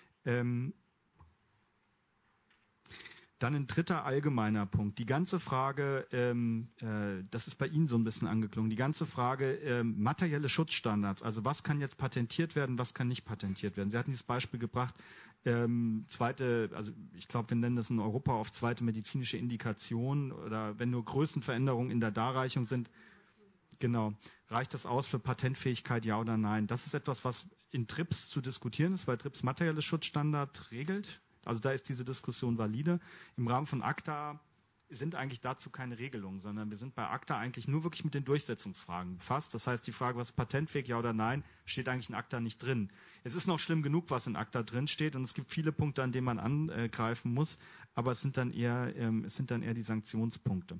Dann ein dritter allgemeiner Punkt. Die ganze Frage, das ist bei Ihnen so ein bisschen angeklungen, die ganze Frage materielle Schutzstandards. Also was kann jetzt patentiert werden, was kann nicht patentiert werden? Sie hatten dieses Beispiel gebracht, also ich glaube, wir nennen das in Europa auf zweite medizinische Indikation oder wenn nur Größenveränderungen in der Darreichung sind. Genau. Reicht das aus für Patentfähigkeit, ja oder nein? Das ist etwas, was in TRIPS zu diskutieren ist, weil TRIPS materielle Schutzstandard regelt. Also da ist diese Diskussion valide. Im Rahmen von ACTA sind eigentlich dazu keine Regelungen, sondern wir sind bei ACTA eigentlich nur wirklich mit den Durchsetzungsfragen befasst. Das heißt, die Frage, was ist patentfähig, ja oder nein, steht eigentlich in ACTA nicht drin. Es ist noch schlimm genug, was in ACTA drin steht und es gibt viele Punkte, an denen man angreifen muss, aber es sind dann eher die Sanktionspunkte.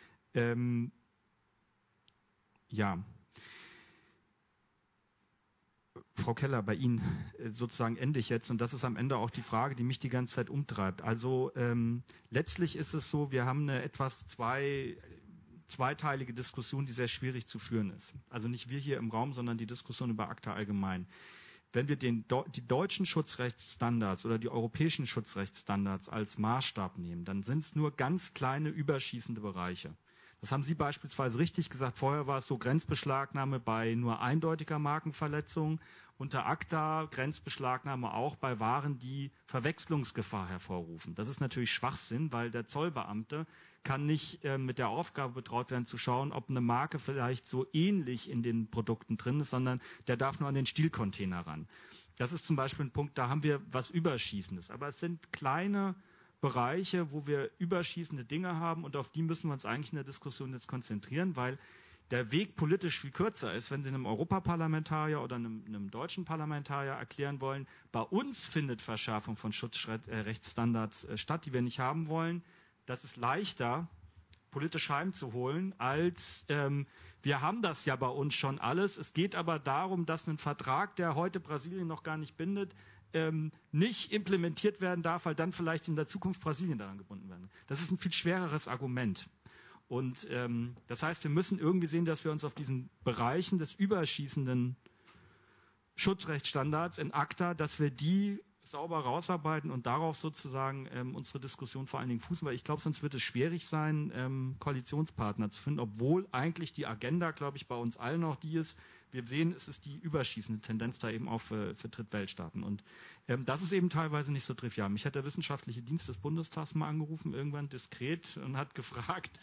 Ja. Frau Keller, bei Ihnen sozusagen ende ich jetzt und das ist am Ende auch die Frage, die mich die ganze Zeit umtreibt. Also letztlich ist es so, wir haben eine etwas zweiteilige Diskussion, die sehr schwierig zu führen ist. Also nicht wir hier im Raum, sondern die Diskussion über ACTA allgemein. Wenn wir die deutschen Schutzrechtsstandards oder die europäischen Schutzrechtsstandards als Maßstab nehmen, dann sind es nur ganz kleine überschießende Bereiche. Das haben Sie beispielsweise richtig gesagt. Vorher war es so Grenzbeschlagnahme bei nur eindeutiger Markenverletzung. Unter ACTA Grenzbeschlagnahme auch bei Waren, die Verwechslungsgefahr hervorrufen. Das ist natürlich Schwachsinn, weil der Zollbeamte kann nicht mit der Aufgabe betraut werden zu schauen, ob eine Marke vielleicht so ähnlich in den Produkten drin ist, sondern der darf nur an den Stielcontainer ran. Das ist zum Beispiel ein Punkt, da haben wir was Überschießendes. Aber es sind kleine Bereiche, wo wir überschießende Dinge haben und auf die müssen wir uns eigentlich in der Diskussion jetzt konzentrieren, weil der Weg politisch viel kürzer ist, wenn Sie einem Europaparlamentarier oder einem deutschen Parlamentarier erklären wollen, bei uns findet Verschärfung von Schutzrechtsstandards statt, die wir nicht haben wollen. Das ist leichter, politisch heimzuholen, als wir haben das ja bei uns schon alles. Es geht aber darum, dass ein Vertrag, der heute Brasilien noch gar nicht bindet, nicht implementiert werden darf, weil dann vielleicht in der Zukunft Brasilien daran gebunden werden. Das ist ein viel schwereres Argument. Und das heißt, wir müssen irgendwie sehen, dass wir uns auf diesen Bereichen des überschießenden Schutzrechtsstandards in ACTA, dass wir die sauber rausarbeiten und darauf sozusagen unsere Diskussion vor allen Dingen fußen, weil ich glaube, sonst wird es schwierig sein, Koalitionspartner zu finden, obwohl eigentlich die Agenda, glaube ich, bei uns allen noch die ist, wir sehen, es ist die überschießende Tendenz da eben auch für Drittweltstaaten. Und das ist eben teilweise nicht so trivial. Mich hat der wissenschaftliche Dienst des Bundestags mal angerufen, irgendwann diskret, und hat gefragt,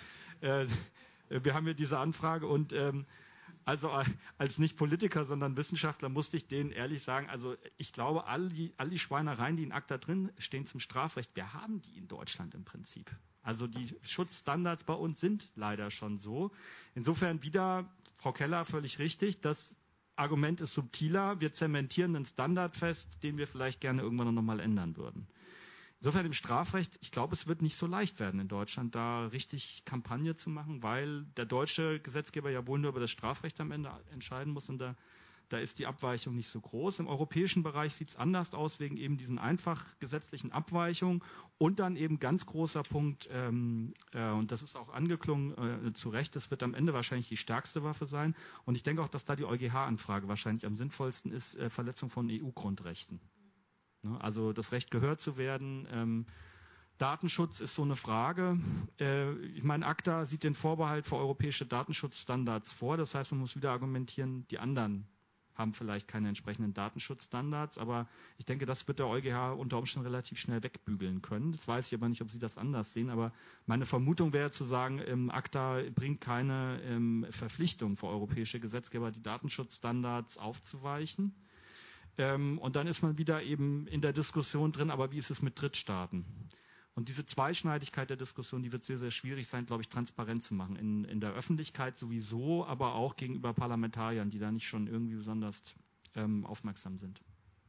wir haben hier diese Anfrage und also als nicht Politiker, sondern Wissenschaftler musste ich denen ehrlich sagen, also ich glaube, all die Schweinereien, die in ACTA drin stehen zum Strafrecht, wir haben die in Deutschland im Prinzip. Also die Schutzstandards bei uns sind leider schon so. Insofern wieder, Frau Keller, völlig richtig, das Argument ist subtiler, wir zementieren einen Standard fest, den wir vielleicht gerne irgendwann noch mal ändern würden. Insofern im Strafrecht, ich glaube, es wird nicht so leicht werden in Deutschland, da richtig Kampagne zu machen, weil der deutsche Gesetzgeber ja wohl nur über das Strafrecht am Ende entscheiden muss und der Da ist die Abweichung nicht so groß. Im europäischen Bereich sieht es anders aus, wegen eben diesen einfach gesetzlichen Abweichungen. Und dann eben ganz großer Punkt, und das ist auch angeklungen, zu Recht, das wird am Ende wahrscheinlich die stärkste Waffe sein. Und ich denke auch, dass da die EuGH-Anfrage wahrscheinlich am sinnvollsten ist, Verletzung von EU-Grundrechten. Ne? Also das Recht gehört zu werden. Datenschutz ist so eine Frage. Ich meine, ACTA sieht den Vorbehalt für europäische Datenschutzstandards vor. Das heißt, man muss wieder argumentieren, die anderen haben vielleicht keine entsprechenden Datenschutzstandards, aber ich denke, das wird der EuGH unter Umständen relativ schnell wegbügeln können. Das weiß ich aber nicht, ob Sie das anders sehen, aber meine Vermutung wäre zu sagen, ACTA bringt keine Verpflichtung für europäische Gesetzgeber, die Datenschutzstandards aufzuweichen. Und dann ist man wieder eben in der Diskussion drin, aber wie ist es mit Drittstaaten? Und diese Zweischneidigkeit der Diskussion, die wird sehr, sehr schwierig sein, glaube ich, transparent zu machen. In der Öffentlichkeit sowieso, aber auch gegenüber Parlamentariern, die da nicht schon irgendwie besonders aufmerksam sind.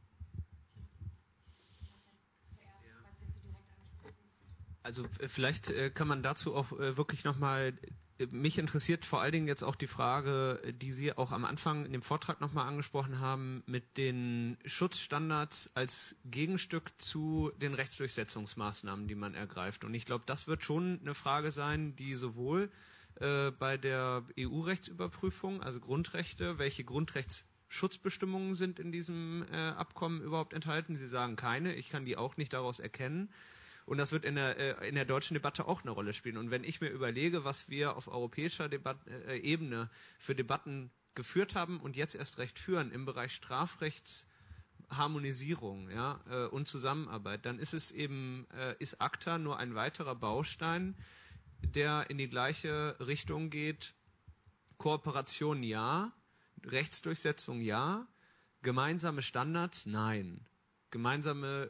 Also vielleicht kann man dazu auch wirklich nochmal, mich interessiert vor allen Dingen jetzt auch die Frage, die Sie auch am Anfang in dem Vortrag nochmal angesprochen haben, mit den Schutzstandards als Gegenstück zu den Rechtsdurchsetzungsmaßnahmen, die man ergreift. Und ich glaube, das wird schon eine Frage sein, die sowohl bei der EU-Rechtsüberprüfung, also Grundrechte, welche Grundrechtsschutzbestimmungen sind in diesem Abkommen überhaupt enthalten? Sie sagen keine, ich kann die auch nicht daraus erkennen. Und das wird in der deutschen Debatte auch eine Rolle spielen. Und wenn ich mir überlege, was wir auf europäischer Ebene für Debatten geführt haben und jetzt erst recht führen im Bereich Strafrechtsharmonisierung, und Zusammenarbeit, dann ist es eben, ist ACTA nur ein weiterer Baustein, der in die gleiche Richtung geht. Kooperation ja, Rechtsdurchsetzung ja, gemeinsame Standards nein, gemeinsame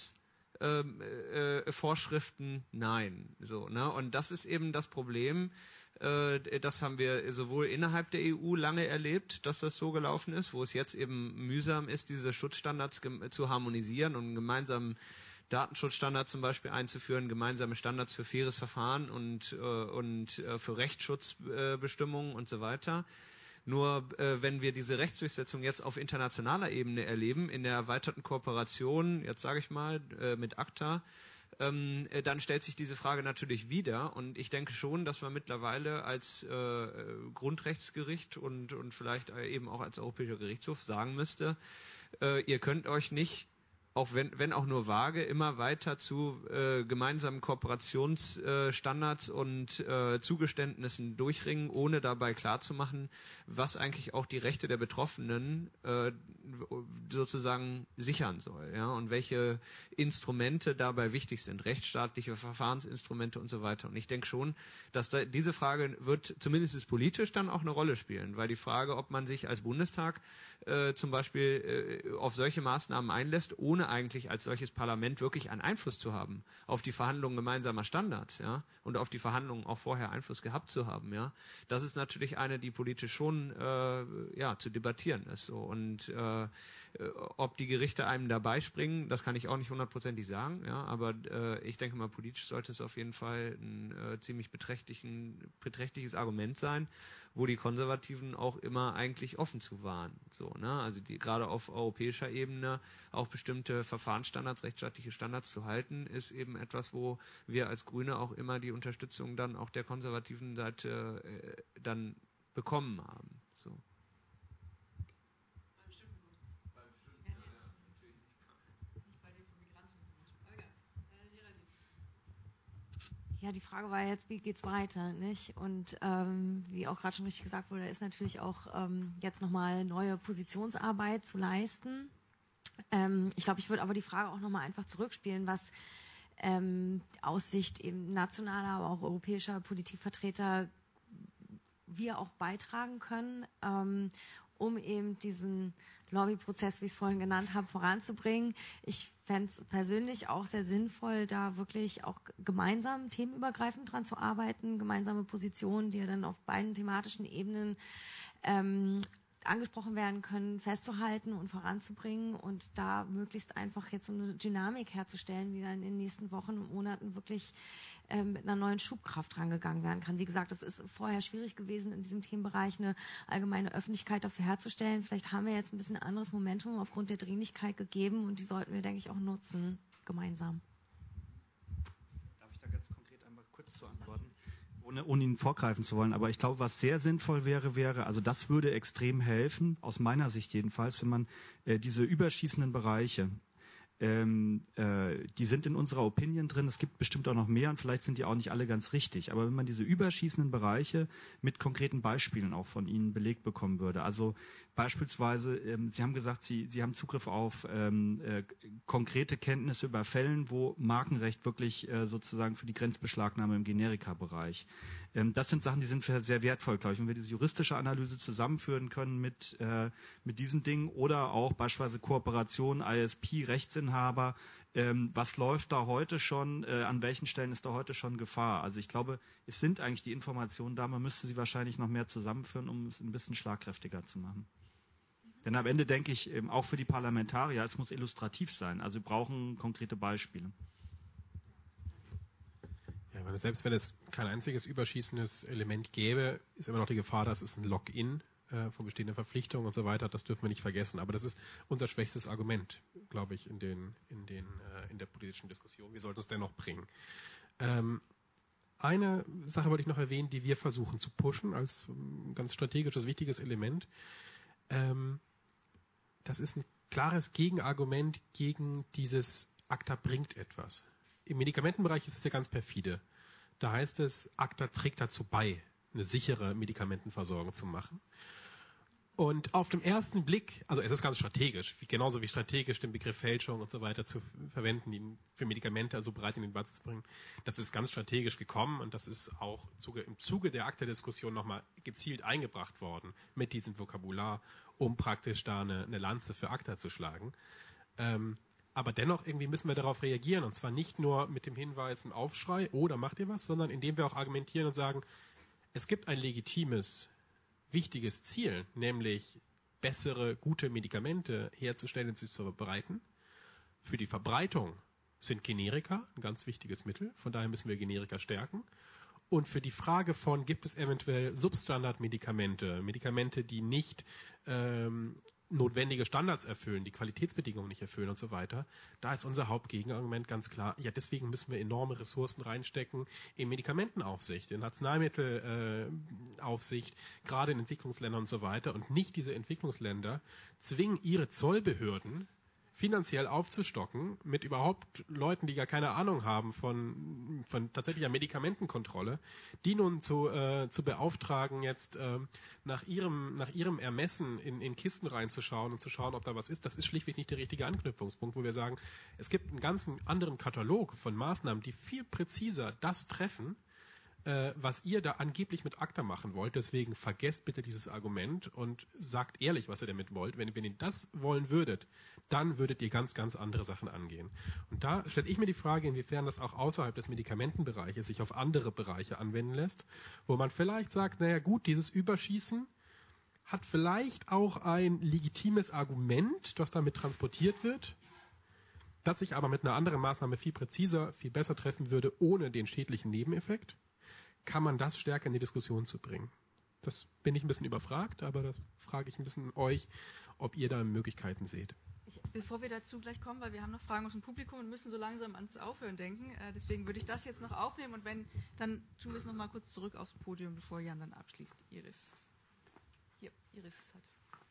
Vorschriften, nein. So, ne? Und das ist eben das Problem. Das haben wir sowohl innerhalb der EU lange erlebt, dass das so gelaufen ist, wo es jetzt eben mühsam ist, diese Schutzstandards zu harmonisieren und einen gemeinsamen Datenschutzstandard zum Beispiel einzuführen, gemeinsame Standards für faires Verfahren und für Rechtsschutzbestimmungen und so weiter. Nur wenn wir diese Rechtsdurchsetzung jetzt auf internationaler Ebene erleben, in der erweiterten Kooperation, jetzt sage ich mal, mit ACTA, dann stellt sich diese Frage natürlich wieder. Und ich denke schon, dass man mittlerweile als Grundrechtsgericht und vielleicht eben auch als Europäischer Gerichtshof sagen müsste, ihr könnt euch nicht, auch wenn auch nur vage, immer weiter zu gemeinsamen Kooperationsstandards und Zugeständnissen durchringen, ohne dabei klarzumachen, was eigentlich auch die Rechte der Betroffenen sozusagen sichern soll, ja, und welche Instrumente dabei wichtig sind, rechtsstaatliche Verfahrensinstrumente und so weiter. Und ich denke schon, dass diese Frage wird zumindest politisch dann auch eine Rolle spielen, weil die Frage, ob man sich als Bundestag zum Beispiel auf solche Maßnahmen einlässt, ohne eigentlich als solches Parlament wirklich einen Einfluss zu haben auf die Verhandlungen gemeinsamer Standards, ja, und auf die Verhandlungen auch vorher Einfluss gehabt zu haben, ja, das ist natürlich eine, die politisch schon zu debattieren ist. So. Und ob die Gerichte einem dabei springen, das kann ich auch nicht hundertprozentig sagen, ja, aber ich denke mal, politisch sollte es auf jeden Fall ein ziemlich beträchtliches Argument sein, wo die Konservativen auch immer eigentlich offen zu waren. So, ne? Also gerade auf europäischer Ebene auch bestimmte Verfahrensstandards, rechtsstaatliche Standards zu halten, ist eben etwas, wo wir als Grüne auch immer die Unterstützung dann auch der konservativen Seite dann bekommen haben. So. Ja, die Frage war jetzt, wie geht's weiter, nicht? Und wie auch gerade schon richtig gesagt wurde, ist natürlich auch jetzt nochmal neue Positionsarbeit zu leisten. Ich glaube, ich würde aber die Frage auch nochmal einfach zurückspielen, was aus Sicht eben nationaler, aber auch europäischer Politikvertreter wir auch beitragen können, um eben diesen Lobbyprozess, wie ich es vorhin genannt habe, voranzubringen. Ich fände es persönlich auch sehr sinnvoll, da wirklich auch gemeinsam themenübergreifend dran zu arbeiten, gemeinsame Positionen, die ja dann auf beiden thematischen Ebenen angesprochen werden können, festzuhalten und voranzubringen und da möglichst einfach jetzt so eine Dynamik herzustellen, die dann in den nächsten Wochen und Monaten wirklich mit einer neuen Schubkraft rangegangen werden kann. Wie gesagt, es ist vorher schwierig gewesen, in diesem Themenbereich eine allgemeine Öffentlichkeit dafür herzustellen. Vielleicht haben wir jetzt ein bisschen anderes Momentum aufgrund der Dringlichkeit gegeben und die sollten wir, denke ich, auch nutzen, gemeinsam. Darf ich da ganz konkret einmal kurz zu antworten? Ohne Ihnen vorgreifen zu wollen, aber ich glaube, was sehr sinnvoll wäre, also das würde extrem helfen, aus meiner Sicht jedenfalls, wenn man diese überschießenden Bereiche, die sind in unserer Opinion drin, es gibt bestimmt auch noch mehr und vielleicht sind die auch nicht alle ganz richtig, aber wenn man diese überschießenden Bereiche mit konkreten Beispielen auch von Ihnen belegt bekommen würde, also beispielsweise, Sie haben gesagt, Sie haben Zugriff auf konkrete Kenntnisse über Fällen, wo Markenrecht wirklich sozusagen für die Grenzbeschlagnahme im Generika-Bereich. Das sind Sachen, die sind sehr wertvoll, glaube ich. Wenn wir diese juristische Analyse zusammenführen können mit diesen Dingen oder auch beispielsweise Kooperation, ISP, Rechtsinhaber, was läuft da heute schon, an welchen Stellen ist da heute schon Gefahr? Also ich glaube, es sind eigentlich die Informationen da, man müsste sie wahrscheinlich noch mehr zusammenführen, um es ein bisschen schlagkräftiger zu machen. Denn am Ende denke ich, auch für die Parlamentarier, es muss illustrativ sein. Also wir brauchen konkrete Beispiele. Ja, selbst wenn es kein einziges überschießendes Element gäbe, ist immer noch die Gefahr, dass es ein Login von bestehenden Verpflichtungen und so weiter, das dürfen wir nicht vergessen. Aber das ist unser schwächstes Argument, glaube ich, in der politischen Diskussion. Wir sollten es dennoch bringen. Eine Sache wollte ich noch erwähnen, die wir versuchen zu pushen als ganz strategisches, wichtiges Element. Das ist ein klares Gegenargument gegen dieses ACTA bringt etwas. Im Medikamentenbereich ist es ja ganz perfide. Da heißt es, ACTA trägt dazu bei, eine sichere Medikamentenversorgung zu machen. Und auf den ersten Blick, also es ist ganz strategisch, genauso wie strategisch den Begriff Fälschung und so weiter zu verwenden, ihn für Medikamente also breit in den Debatte zu bringen. Das ist ganz strategisch gekommen und das ist auch im Zuge der ACTA-Diskussion nochmal gezielt eingebracht worden mit diesem Vokabular, um praktisch da eine Lanze für ACTA zu schlagen. Aber dennoch irgendwie müssen wir darauf reagieren und zwar nicht nur mit dem Hinweis, ein Aufschrei, oh, da macht ihr was, sondern indem wir auch argumentieren und sagen, es gibt ein legitimes, wichtiges Ziel, nämlich bessere, gute Medikamente herzustellen und sie zu verbreiten. Für die Verbreitung sind Generika ein ganz wichtiges Mittel, von daher müssen wir Generika stärken. Und für die Frage von, gibt es eventuell Substandardmedikamente, Medikamente, die nicht notwendige Standards erfüllen, die Qualitätsbedingungen nicht erfüllen und so weiter, da ist unser Hauptgegenargument ganz klar, ja, deswegen müssen wir enorme Ressourcen reinstecken in Medikamentenaufsicht, in Arzneimittelaufsicht, gerade in Entwicklungsländern und so weiter und nicht diese Entwicklungsländer zwingen ihre Zollbehörden finanziell aufzustocken mit überhaupt Leuten, die gar keine Ahnung haben von tatsächlicher Medikamentenkontrolle, die nun zu beauftragen, jetzt nach ihrem Ermessen in Kisten reinzuschauen und zu schauen, ob da was ist. Das ist schlichtweg nicht der richtige Anknüpfungspunkt, wo wir sagen, es gibt einen ganz anderen Katalog von Maßnahmen, die viel präziser das treffen, was ihr da angeblich mit ACTA machen wollt. Deswegen vergesst bitte dieses Argument und sagt ehrlich, was ihr damit wollt. Wenn ihr das wollen würdet, dann würdet ihr ganz, ganz andere Sachen angehen. Und da stelle ich mir die Frage, inwiefern das auch außerhalb des Medikamentenbereiches sich auf andere Bereiche anwenden lässt, wo man vielleicht sagt, naja gut, dieses Überschießen hat vielleicht auch ein legitimes Argument, das damit transportiert wird, das sich aber mit einer anderen Maßnahme viel präziser, viel besser treffen würde, ohne den schädlichen Nebeneffekt. Kann man das stärker in die Diskussion zu bringen? Das bin ich ein bisschen überfragt, aber das frage ich ein bisschen euch, ob ihr da Möglichkeiten seht. Bevor wir dazu gleich kommen, weil wir haben noch Fragen aus dem Publikum und müssen so langsam ans Aufhören denken, deswegen würde ich das jetzt noch aufnehmen und wenn, dann tun wir es noch mal kurz zurück aufs Podium, bevor Jan dann abschließt. Iris. Hier, Iris hat.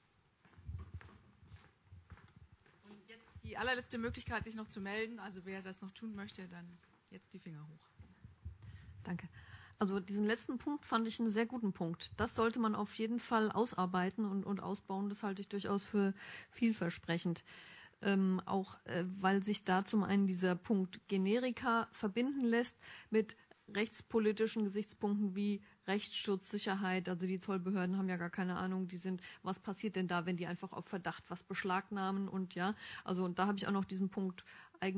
Und jetzt die allerletzte Möglichkeit, sich noch zu melden, also wer das noch tun möchte, dann jetzt die Finger hoch. Danke. Also diesen letzten Punkt fand ich einen sehr guten Punkt. Das sollte man auf jeden Fall ausarbeiten und ausbauen. Das halte ich durchaus für vielversprechend. Weil sich da zum einen dieser Punkt Generika verbinden lässt mit rechtspolitischen Gesichtspunkten wie Rechtsschutz, Sicherheit. Also die Zollbehörden haben ja gar keine Ahnung, was passiert denn da, wenn die einfach auf Verdacht was beschlagnahmen und da habe ich auch noch diesen Punkt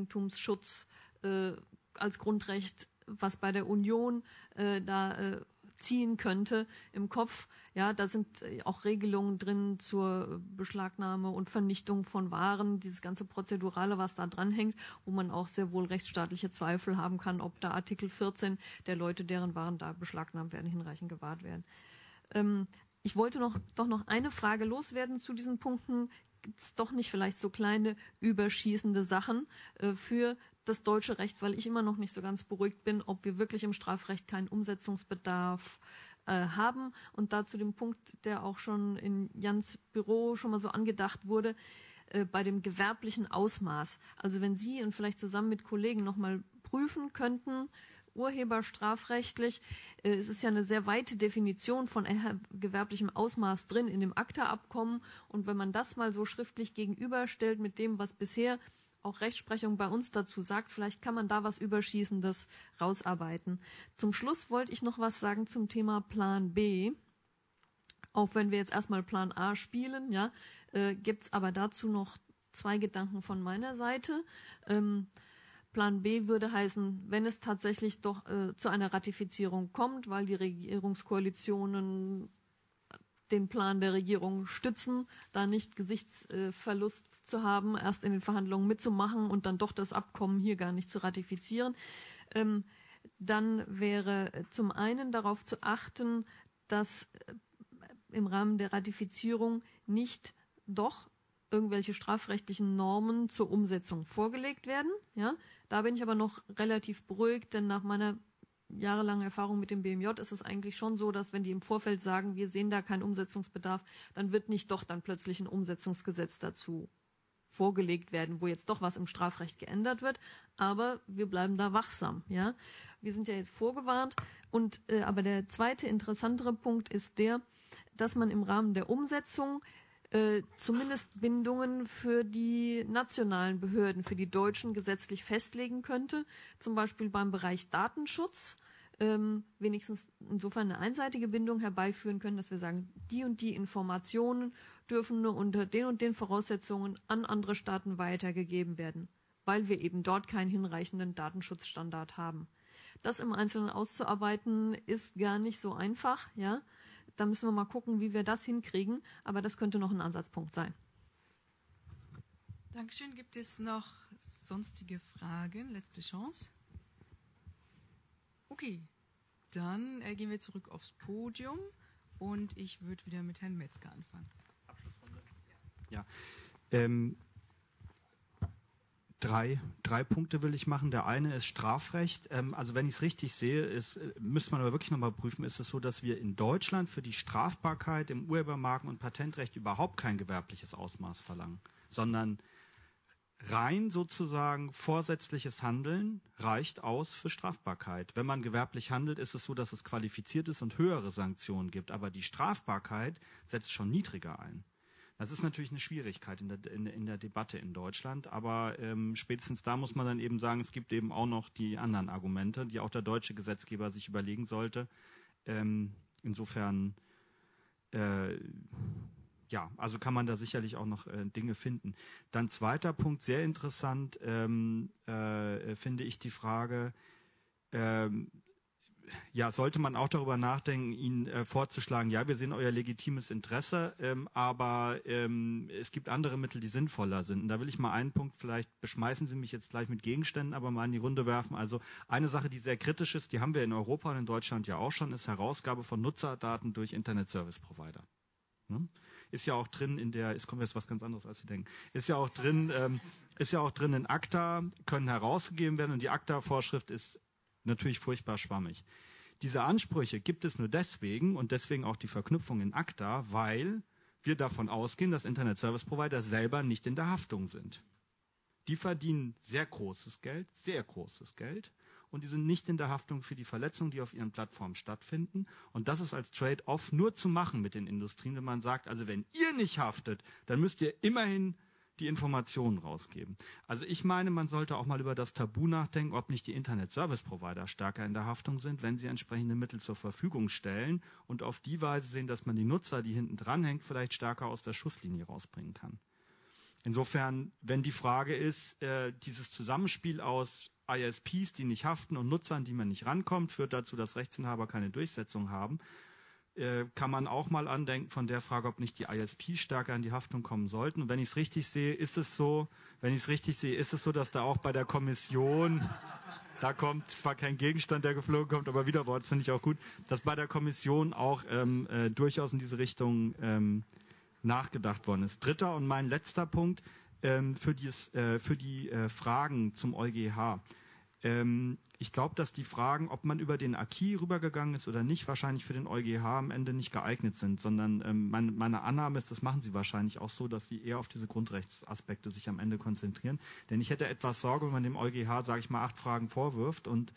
Eigentumsschutz als Grundrecht, was bei der Union ziehen könnte im Kopf. Ja, da sind auch Regelungen drin zur Beschlagnahme und Vernichtung von Waren, dieses ganze Prozedurale, was da dranhängt, wo man auch sehr wohl rechtsstaatliche Zweifel haben kann, ob da Artikel 14 der Leute, deren Waren da beschlagnahmt werden, hinreichend gewahrt werden. Ich wollte doch noch eine Frage loswerden zu diesen Punkten. Gibt es doch nicht vielleicht so kleine überschießende Sachen für das deutsche Recht, weil ich immer noch nicht so ganz beruhigt bin, ob wir wirklich im Strafrecht keinen Umsetzungsbedarf haben. Und dazu dem Punkt, der auch schon in Jans Büro schon mal so angedacht wurde, bei dem gewerblichen Ausmaß. Also wenn Sie und vielleicht zusammen mit Kollegen nochmal prüfen könnten, urheberstrafrechtlich, es ist ja eine sehr weite Definition von gewerblichem Ausmaß drin in dem ACTA-Abkommen. Und wenn man das mal so schriftlich gegenüberstellt mit dem, was bisher auch Rechtsprechung bei uns dazu sagt, vielleicht kann man da was Überschießendes rausarbeiten. Zum Schluss wollte ich noch was sagen zum Thema Plan B. Auch wenn wir jetzt erstmal Plan A spielen, ja, gibt es aber dazu noch 2 Gedanken von meiner Seite. Plan B würde heißen, wenn es tatsächlich doch zu einer Ratifizierung kommt, weil die Regierungskoalitionen den Plan der Regierung stützen, da nicht Gesichtsverlust zu haben, erst in den Verhandlungen mitzumachen und dann doch das Abkommen hier gar nicht zu ratifizieren, dann wäre zum einen darauf zu achten, dass im Rahmen der Ratifizierung nicht doch irgendwelche strafrechtlichen Normen zur Umsetzung vorgelegt werden. Ja, da bin ich aber noch relativ beruhigt, denn nach meiner jahrelangen Erfahrung mit dem BMJ ist es eigentlich schon so, dass wenn die im Vorfeld sagen, wir sehen da keinen Umsetzungsbedarf, dann wird nicht doch dann plötzlich ein Umsetzungsgesetz dazu vorgelegt werden, wo jetzt doch was im Strafrecht geändert wird, aber wir bleiben da wachsam. Ja, wir sind ja jetzt vorgewarnt und aber der zweite interessantere Punkt ist der, dass man im Rahmen der Umsetzung zumindest Bindungen für die nationalen Behörden, für die Deutschen gesetzlich festlegen könnte, zum Beispiel beim Bereich Datenschutz, wenigstens insofern eine einseitige Bindung herbeiführen können, dass wir sagen, die und die Informationen dürfen nur unter den und den Voraussetzungen an andere Staaten weitergegeben werden, weil wir eben dort keinen hinreichenden Datenschutzstandard haben. Das im Einzelnen auszuarbeiten ist gar nicht so einfach, ja. Da müssen wir mal gucken, wie wir das hinkriegen. Aber das könnte noch ein Ansatzpunkt sein. Dankeschön. Gibt es noch sonstige Fragen? Letzte Chance. Okay, dann gehen wir zurück aufs Podium. Und ich würde wieder mit Herrn Metzger anfangen. Abschlussrunde. Ja. Drei Punkte will ich machen. Der eine ist Strafrecht. Also wenn ich es richtig sehe, müsste man aber wirklich nochmal prüfen, ist es so, dass wir in Deutschland für die Strafbarkeit im Urhebermarken- und Patentrecht überhaupt kein gewerbliches Ausmaß verlangen, sondern rein sozusagen vorsätzliches Handeln reicht aus für Strafbarkeit. Wenn man gewerblich handelt, ist es so, dass es qualifiziert ist und höhere Sanktionen gibt. Aber die Strafbarkeit setzt schon niedriger ein. Das ist natürlich eine Schwierigkeit in der Debatte in Deutschland, aber spätestens da muss man dann eben sagen, es gibt eben auch noch die anderen Argumente, die auch der deutsche Gesetzgeber sich überlegen sollte. Insofern, ja, also kann man da sicherlich auch noch Dinge finden. Dann zweiter Punkt, sehr interessant, finde ich die Frage, ja, sollte man auch darüber nachdenken, Ihnen vorzuschlagen, ja, wir sehen euer legitimes Interesse, aber es gibt andere Mittel, die sinnvoller sind. Und da will ich mal einen Punkt, vielleicht beschmeißen Sie mich jetzt gleich mit Gegenständen, aber mal in die Runde werfen. Also eine Sache, die sehr kritisch ist, die haben wir in Europa und in Deutschland ja auch schon, ist Herausgabe von Nutzerdaten durch Internet-Service-Provider. Ne? Ist ja auch drin es kommt jetzt was ganz anderes, als Sie denken. Ist ja auch drin in ACTA, können herausgegeben werden und die ACTA-Vorschrift ist natürlich furchtbar schwammig. Diese Ansprüche gibt es nur deswegen und deswegen auch die Verknüpfung in ACTA, weil wir davon ausgehen, dass Internet-Service-Provider selber nicht in der Haftung sind. Die verdienen sehr großes Geld und die sind nicht in der Haftung für die Verletzungen, die auf ihren Plattformen stattfinden. Und das ist als Trade-off nur zu machen mit den Industrien, wenn man sagt, also wenn ihr nicht haftet, dann müsst ihr immerhin die Informationen rausgeben. Also ich meine, man sollte auch mal über das Tabu nachdenken, ob nicht die Internet-Service-Provider stärker in der Haftung sind, wenn sie entsprechende Mittel zur Verfügung stellen und auf die Weise sehen, dass man die Nutzer, die hinten dran hängt, vielleicht stärker aus der Schusslinie rausbringen kann. Insofern, wenn die Frage ist, dieses Zusammenspiel aus ISPs, die nicht haften und Nutzern, die man nicht rankommt, führt dazu, dass Rechtsinhaber keine Durchsetzung haben. Kann man auch mal andenken von der Frage, ob nicht die ISPs stärker in die Haftung kommen sollten. Und wenn ich es richtig sehe, ist es so, dass da auch bei der Kommission, da kommt zwar kein Gegenstand, der geflogen kommt, aber Widerwort finde ich auch gut, dass bei der Kommission auch durchaus in diese Richtung nachgedacht worden ist. Dritter und mein letzter Punkt für die Fragen zum EuGH. Ich glaube, dass die Fragen, ob man über den Acquis rübergegangen ist oder nicht, wahrscheinlich für den EuGH am Ende nicht geeignet sind, sondern meine Annahme ist, das machen sie wahrscheinlich auch so, dass sie eher auf diese Grundrechtsaspekte sich am Ende konzentrieren. Denn ich hätte etwas Sorge, wenn man dem EuGH, sage ich mal, 8 Fragen vorwirft und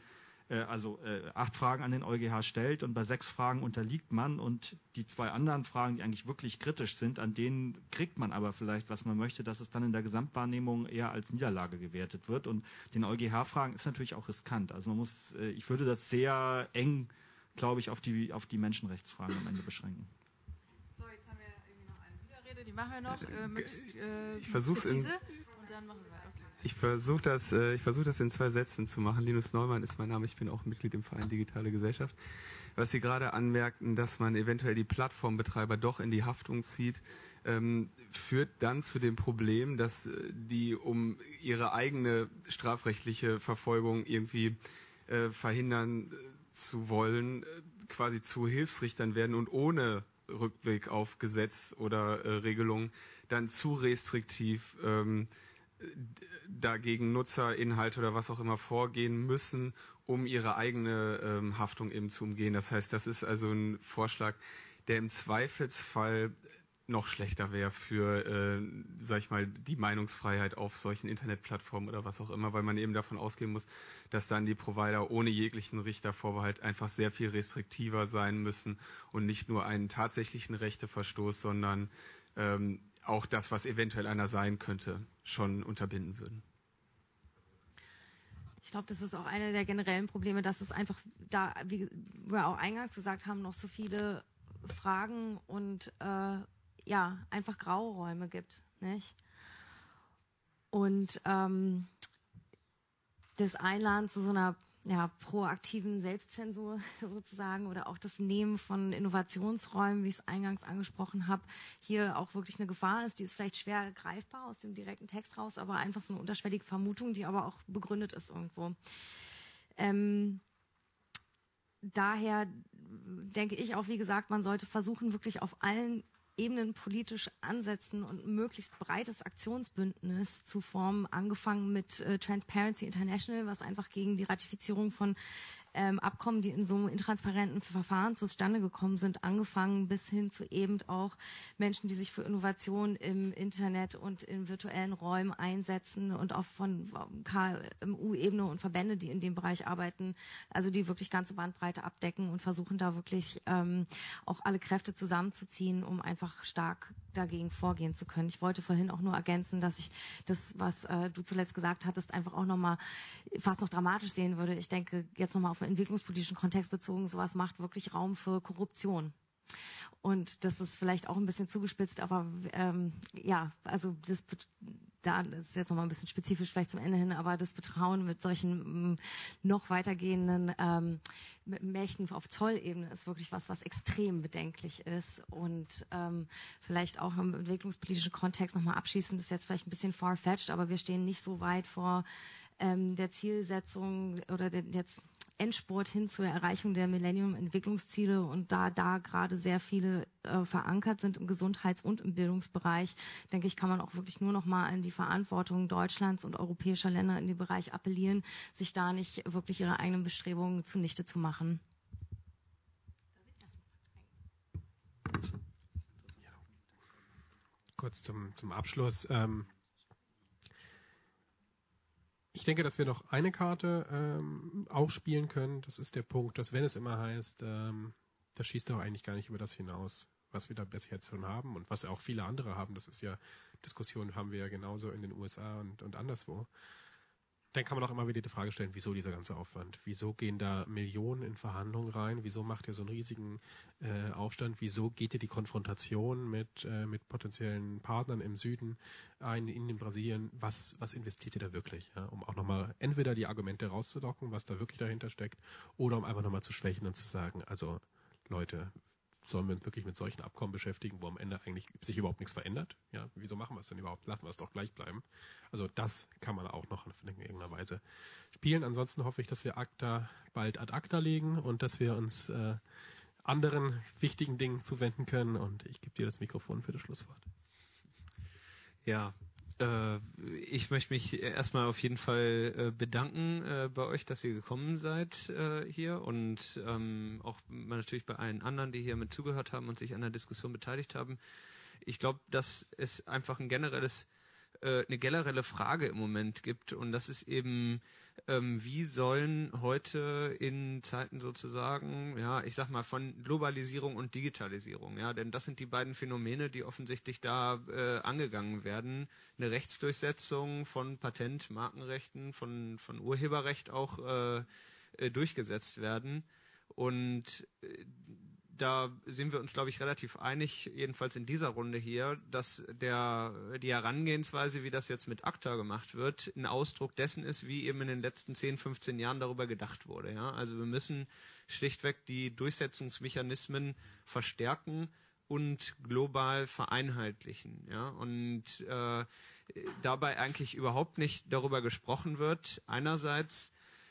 8 Fragen an den EuGH stellt und bei 6 Fragen unterliegt man und die 2 anderen Fragen, die eigentlich wirklich kritisch sind, an denen kriegt man aber vielleicht, was man möchte, dass es dann in der Gesamtwahrnehmung eher als Niederlage gewertet wird. Und den EuGH-Fragen ist natürlich auch riskant. Also ich würde das sehr eng, glaube ich, auf die Menschenrechtsfragen am Ende beschränken. So, jetzt haben wir irgendwie noch eine Widerrede, die machen wir noch. Ich versuche es und dann machen wir. Ich versuche das in 2 Sätzen zu machen. Linus Neumann ist mein Name. Ich bin auch Mitglied im Verein Digitale Gesellschaft. Was Sie gerade anmerkten, dass man eventuell die Plattformbetreiber doch in die Haftung zieht, führt dann zu dem Problem, dass die, um ihre eigene strafrechtliche Verfolgung irgendwie verhindern zu wollen, quasi zu Hilfsrichtern werden und ohne Rückblick auf Gesetz oder Regelung dann zu restriktiv dagegen Nutzer, Inhalte oder was auch immer vorgehen müssen, um ihre eigene Haftung eben zu umgehen. Das heißt, das ist also ein Vorschlag, der im Zweifelsfall noch schlechter wäre für, sag ich mal, die Meinungsfreiheit auf solchen Internetplattformen oder was auch immer, weil man eben davon ausgehen muss, dass dann die Provider ohne jeglichen Richtervorbehalt einfach sehr viel restriktiver sein müssen und nicht nur einen tatsächlichen Rechteverstoß, sondern auch das, was eventuell einer sein könnte, schon unterbinden würden. Ich glaube, das ist auch eine der generellen Probleme, dass es einfach da, wie wir auch eingangs gesagt haben, noch so viele Fragen und einfach Grauräume gibt, nicht? Und das Einladen zu so einer proaktiven Selbstzensur sozusagen oder auch das Nehmen von Innovationsräumen, wie ich es eingangs angesprochen habe, hier auch wirklich eine Gefahr ist, die ist vielleicht schwer greifbar aus dem direkten Text raus, aber einfach so eine unterschwellige Vermutung, die aber auch begründet ist irgendwo. Daher denke ich auch, wie gesagt, man sollte versuchen, wirklich auf allen Ebenen politisch ansetzen und ein möglichst breites Aktionsbündnis zu formen, angefangen mit Transparency International, was einfach gegen die Ratifizierung von Abkommen, die in so intransparenten Verfahren zustande gekommen sind, angefangen bis hin zu eben auch Menschen, die sich für Innovation im Internet und in virtuellen Räumen einsetzen und auch von KMU-Ebene und Verbände, die in dem Bereich arbeiten, also die wirklich ganze Bandbreite abdecken und versuchen da wirklich auch alle Kräfte zusammenzuziehen, um einfach stark dagegen vorgehen zu können. Ich wollte vorhin auch nur ergänzen, dass ich das, was du zuletzt gesagt hattest, einfach auch nochmal fast noch dramatisch sehen würde. Ich denke, jetzt nochmal auf den entwicklungspolitischen Kontext bezogen, sowas macht wirklich Raum für Korruption. Und das ist vielleicht auch ein bisschen zugespitzt, aber also das ist jetzt nochmal ein bisschen spezifisch vielleicht zum Ende hin, aber das Betrauen mit solchen noch weitergehenden Mächten auf Zollebene ist wirklich was extrem bedenklich ist. Und vielleicht auch im entwicklungspolitischen Kontext nochmal abschließend, das ist jetzt vielleicht ein bisschen far-fetched, aber wir stehen nicht so weit vor der Zielsetzung oder jetzt Endspurt hin zur Erreichung der Millennium-Entwicklungsziele und da gerade sehr viele verankert sind im Gesundheits- und im Bildungsbereich, denke ich, kann man auch wirklich nur noch mal an die Verantwortung Deutschlands und europäischer Länder in dem Bereich appellieren, sich da nicht wirklich ihre eigenen Bestrebungen zunichte zu machen. Kurz zum Abschluss. Ich denke, dass wir noch eine Karte auch spielen können. Das ist der Punkt, dass wenn es immer heißt, das schießt doch eigentlich gar nicht über das hinaus, was wir da bis jetzt schon haben und was auch viele andere haben. Das ist ja, Diskussionen haben wir ja genauso in den USA und anderswo. Dann kann man auch immer wieder die Frage stellen, wieso dieser ganze Aufwand? Wieso gehen da Millionen in Verhandlungen rein? Wieso macht ihr so einen riesigen Aufstand? Wieso geht ihr die Konfrontation mit potenziellen Partnern im Süden ein, in Brasilien? Was investiert ihr da wirklich? Ja? Um auch nochmal entweder die Argumente rauszulocken, was da wirklich dahinter steckt, oder um einfach nochmal zu schwächen und zu sagen, also Leute, sollen wir uns wirklich mit solchen Abkommen beschäftigen, wo am Ende eigentlich sich überhaupt nichts verändert? Ja, wieso machen wir es denn überhaupt? Lassen wir es doch gleich bleiben. Also das kann man auch noch in irgendeiner Weise spielen. Ansonsten hoffe ich, dass wir ACTA bald ad acta legen und dass wir uns anderen wichtigen Dingen zuwenden können. Und ich gebe dir das Mikrofon für das Schlusswort. Ja, ich möchte mich erstmal auf jeden Fall bedanken bei euch, dass ihr gekommen seid hier und auch natürlich bei allen anderen, die hier mit zugehört haben und sich an der Diskussion beteiligt haben. Ich glaube, dass es einfach eine generelle Frage im Moment gibt und das ist eben, wie sollen heute in Zeiten sozusagen, ja, ich sag mal von Globalisierung und Digitalisierung, ja, denn das sind die beiden Phänomene, die offensichtlich da angegangen werden, eine Rechtsdurchsetzung von Patent-, Markenrechten, von Urheberrecht auch durchgesetzt werden und da sind wir uns, glaube ich, relativ einig, jedenfalls in dieser Runde hier, dass die Herangehensweise, wie das jetzt mit ACTA gemacht wird, ein Ausdruck dessen ist, wie eben in den letzten 10, 15 Jahren darüber gedacht wurde. Ja? Also wir müssen schlichtweg die Durchsetzungsmechanismen verstärken und global vereinheitlichen. Ja? Und dabei eigentlich überhaupt nicht darüber gesprochen wird. Einerseits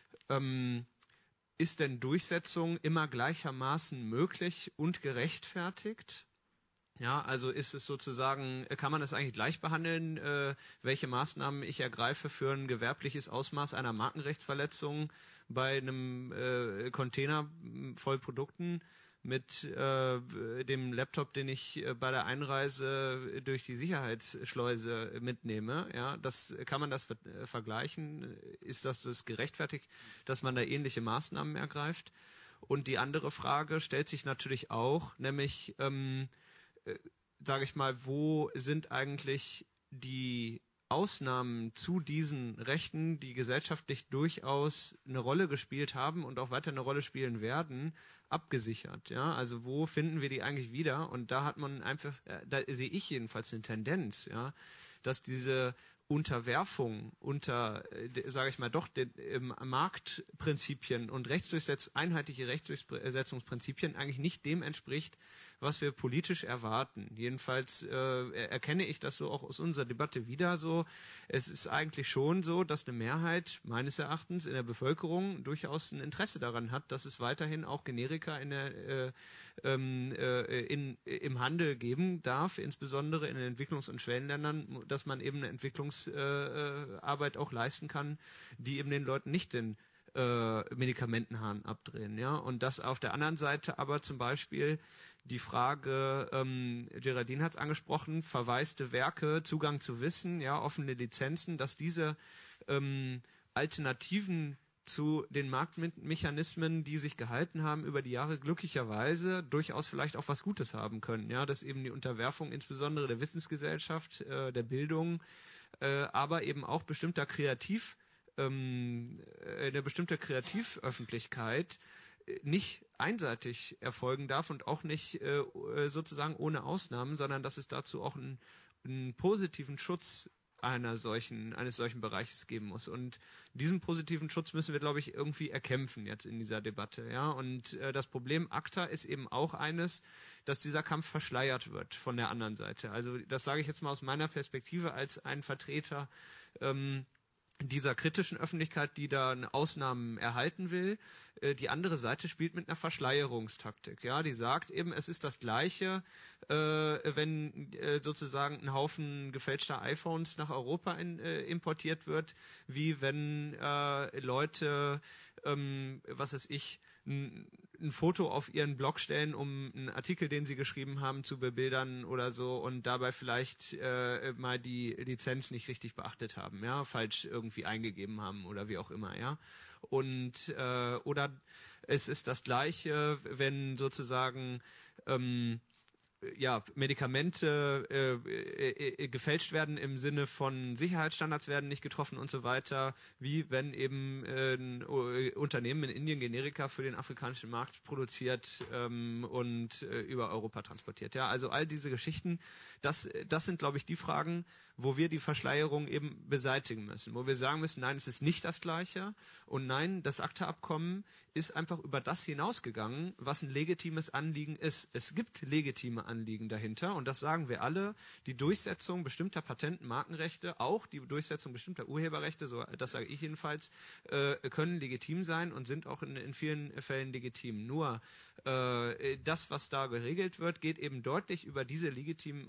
ist denn Durchsetzung immer gleichermaßen möglich und gerechtfertigt? Ja, also ist es sozusagen, kann man das eigentlich gleich behandeln, welche Maßnahmen ich ergreife für ein gewerbliches Ausmaß einer Markenrechtsverletzung bei einem Container voll Produkten mit dem Laptop, den ich bei der Einreise durch die Sicherheitsschleuse mitnehme. Ja, kann man das vergleichen? Ist das gerechtfertigt, dass man da ähnliche Maßnahmen ergreift? Und die andere Frage stellt sich natürlich auch, nämlich, sage ich mal, wo sind eigentlich die Ausnahmen zu diesen Rechten, die gesellschaftlich durchaus eine Rolle gespielt haben und auch weiter eine Rolle spielen werden, abgesichert. Ja, also wo finden wir die eigentlich wieder? Und da hat man einfach, da sehe ich jedenfalls eine Tendenz, ja, dass diese Unterwerfung unter, sage ich mal, doch den Marktprinzipien und einheitliche Rechtsdurchsetzungsprinzipien eigentlich nicht dem entspricht, was wir politisch erwarten. Jedenfalls erkenne ich das so auch aus unserer Debatte wieder so. Es ist eigentlich schon so, dass eine Mehrheit meines Erachtens in der Bevölkerung durchaus ein Interesse daran hat, dass es weiterhin auch Generika im Handel geben darf, insbesondere in den Entwicklungs- und Schwellenländern, dass man eben eine Entwicklungsarbeit auch leisten kann, die eben den Leuten nicht den Medikamentenhahn abdrehen. Ja? Und das auf der anderen Seite aber zum Beispiel die Frage, Geraldine hat es angesprochen, verwaiste Werke, Zugang zu Wissen, ja, offene Lizenzen, dass diese Alternativen zu den Marktmechanismen, die sich gehalten haben über die Jahre, glücklicherweise durchaus vielleicht auch was Gutes haben können. Ja, dass eben die Unterwerfung insbesondere der Wissensgesellschaft, der Bildung, aber eben auch eine bestimmte Kreativöffentlichkeit nicht einseitig erfolgen darf und auch nicht sozusagen ohne Ausnahmen, sondern dass es dazu auch einen positiven Schutz eines solchen Bereiches geben muss. Und diesen positiven Schutz müssen wir, glaube ich, irgendwie erkämpfen jetzt in dieser Debatte. Ja? Und das Problem ACTA ist eben auch eines, dass dieser Kampf verschleiert wird von der anderen Seite. Also das sage ich jetzt mal aus meiner Perspektive als ein Vertreter dieser kritischen Öffentlichkeit, die da Ausnahmen erhalten will. Die andere Seite spielt mit einer Verschleierungstaktik. Ja, die sagt eben, es ist das Gleiche, wenn sozusagen ein Haufen gefälschter iPhones nach Europa importiert wird, wie wenn Leute, was weiß ich, ein Foto auf ihren Blog stellen, um einen Artikel, den sie geschrieben haben, zu bebildern oder so und dabei vielleicht mal die Lizenz nicht richtig beachtet haben, ja, falsch irgendwie eingegeben haben oder wie auch immer, ja. Und oder es ist das Gleiche, wenn sozusagen Medikamente gefälscht werden im Sinne von Sicherheitsstandards werden nicht getroffen und so weiter, wie wenn eben ein Unternehmen in Indien Generika für den afrikanischen Markt produziert und über Europa transportiert. Ja, also all diese Geschichten, das sind, glaube ich, die Fragen, wo wir die Verschleierung eben beseitigen müssen, wo wir sagen müssen, nein, es ist nicht das Gleiche und nein, das ACTA-Abkommen ist einfach über das hinausgegangen, was ein legitimes Anliegen ist. Es gibt legitime Anliegen dahinter und das sagen wir alle. Die Durchsetzung bestimmter Patent- und Markenrechte, auch die Durchsetzung bestimmter Urheberrechte, so das sage ich jedenfalls, können legitim sein und sind auch in vielen Fällen legitim. Nur das, was da geregelt wird, geht eben deutlich über diese legitimen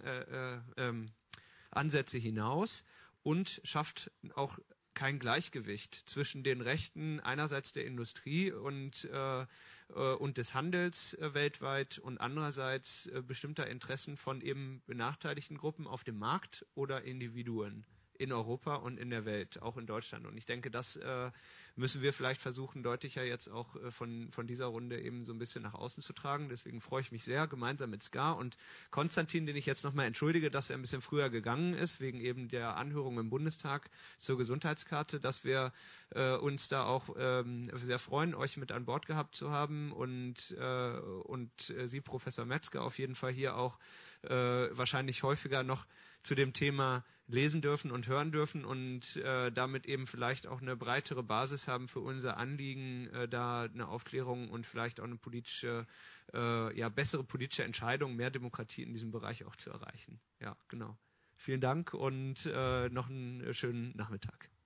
Ansätze hinaus und schafft auch kein Gleichgewicht zwischen den Rechten einerseits der Industrie und des Handels weltweit und andererseits bestimmter Interessen von eben benachteiligten Gruppen auf dem Markt oder Individuen in Europa und in der Welt, auch in Deutschland. Und ich denke, das müssen wir vielleicht versuchen, deutlicher jetzt auch von dieser Runde eben so ein bisschen nach außen zu tragen. Deswegen freue ich mich sehr, gemeinsam mit Ska und Konstantin, den ich jetzt nochmal entschuldige, dass er ein bisschen früher gegangen ist, wegen eben der Anhörung im Bundestag zur Gesundheitskarte, dass wir uns da auch sehr freuen, euch mit an Bord gehabt zu haben und Sie, Professor Metzger, auf jeden Fall hier auch wahrscheinlich häufiger noch zu dem Thema lesen dürfen und hören dürfen und damit eben vielleicht auch eine breitere Basis haben für unser Anliegen, da eine Aufklärung und vielleicht auch eine politische, bessere politische Entscheidung, mehr Demokratie in diesem Bereich auch zu erreichen. Ja, genau. Vielen Dank und noch einen schönen Nachmittag.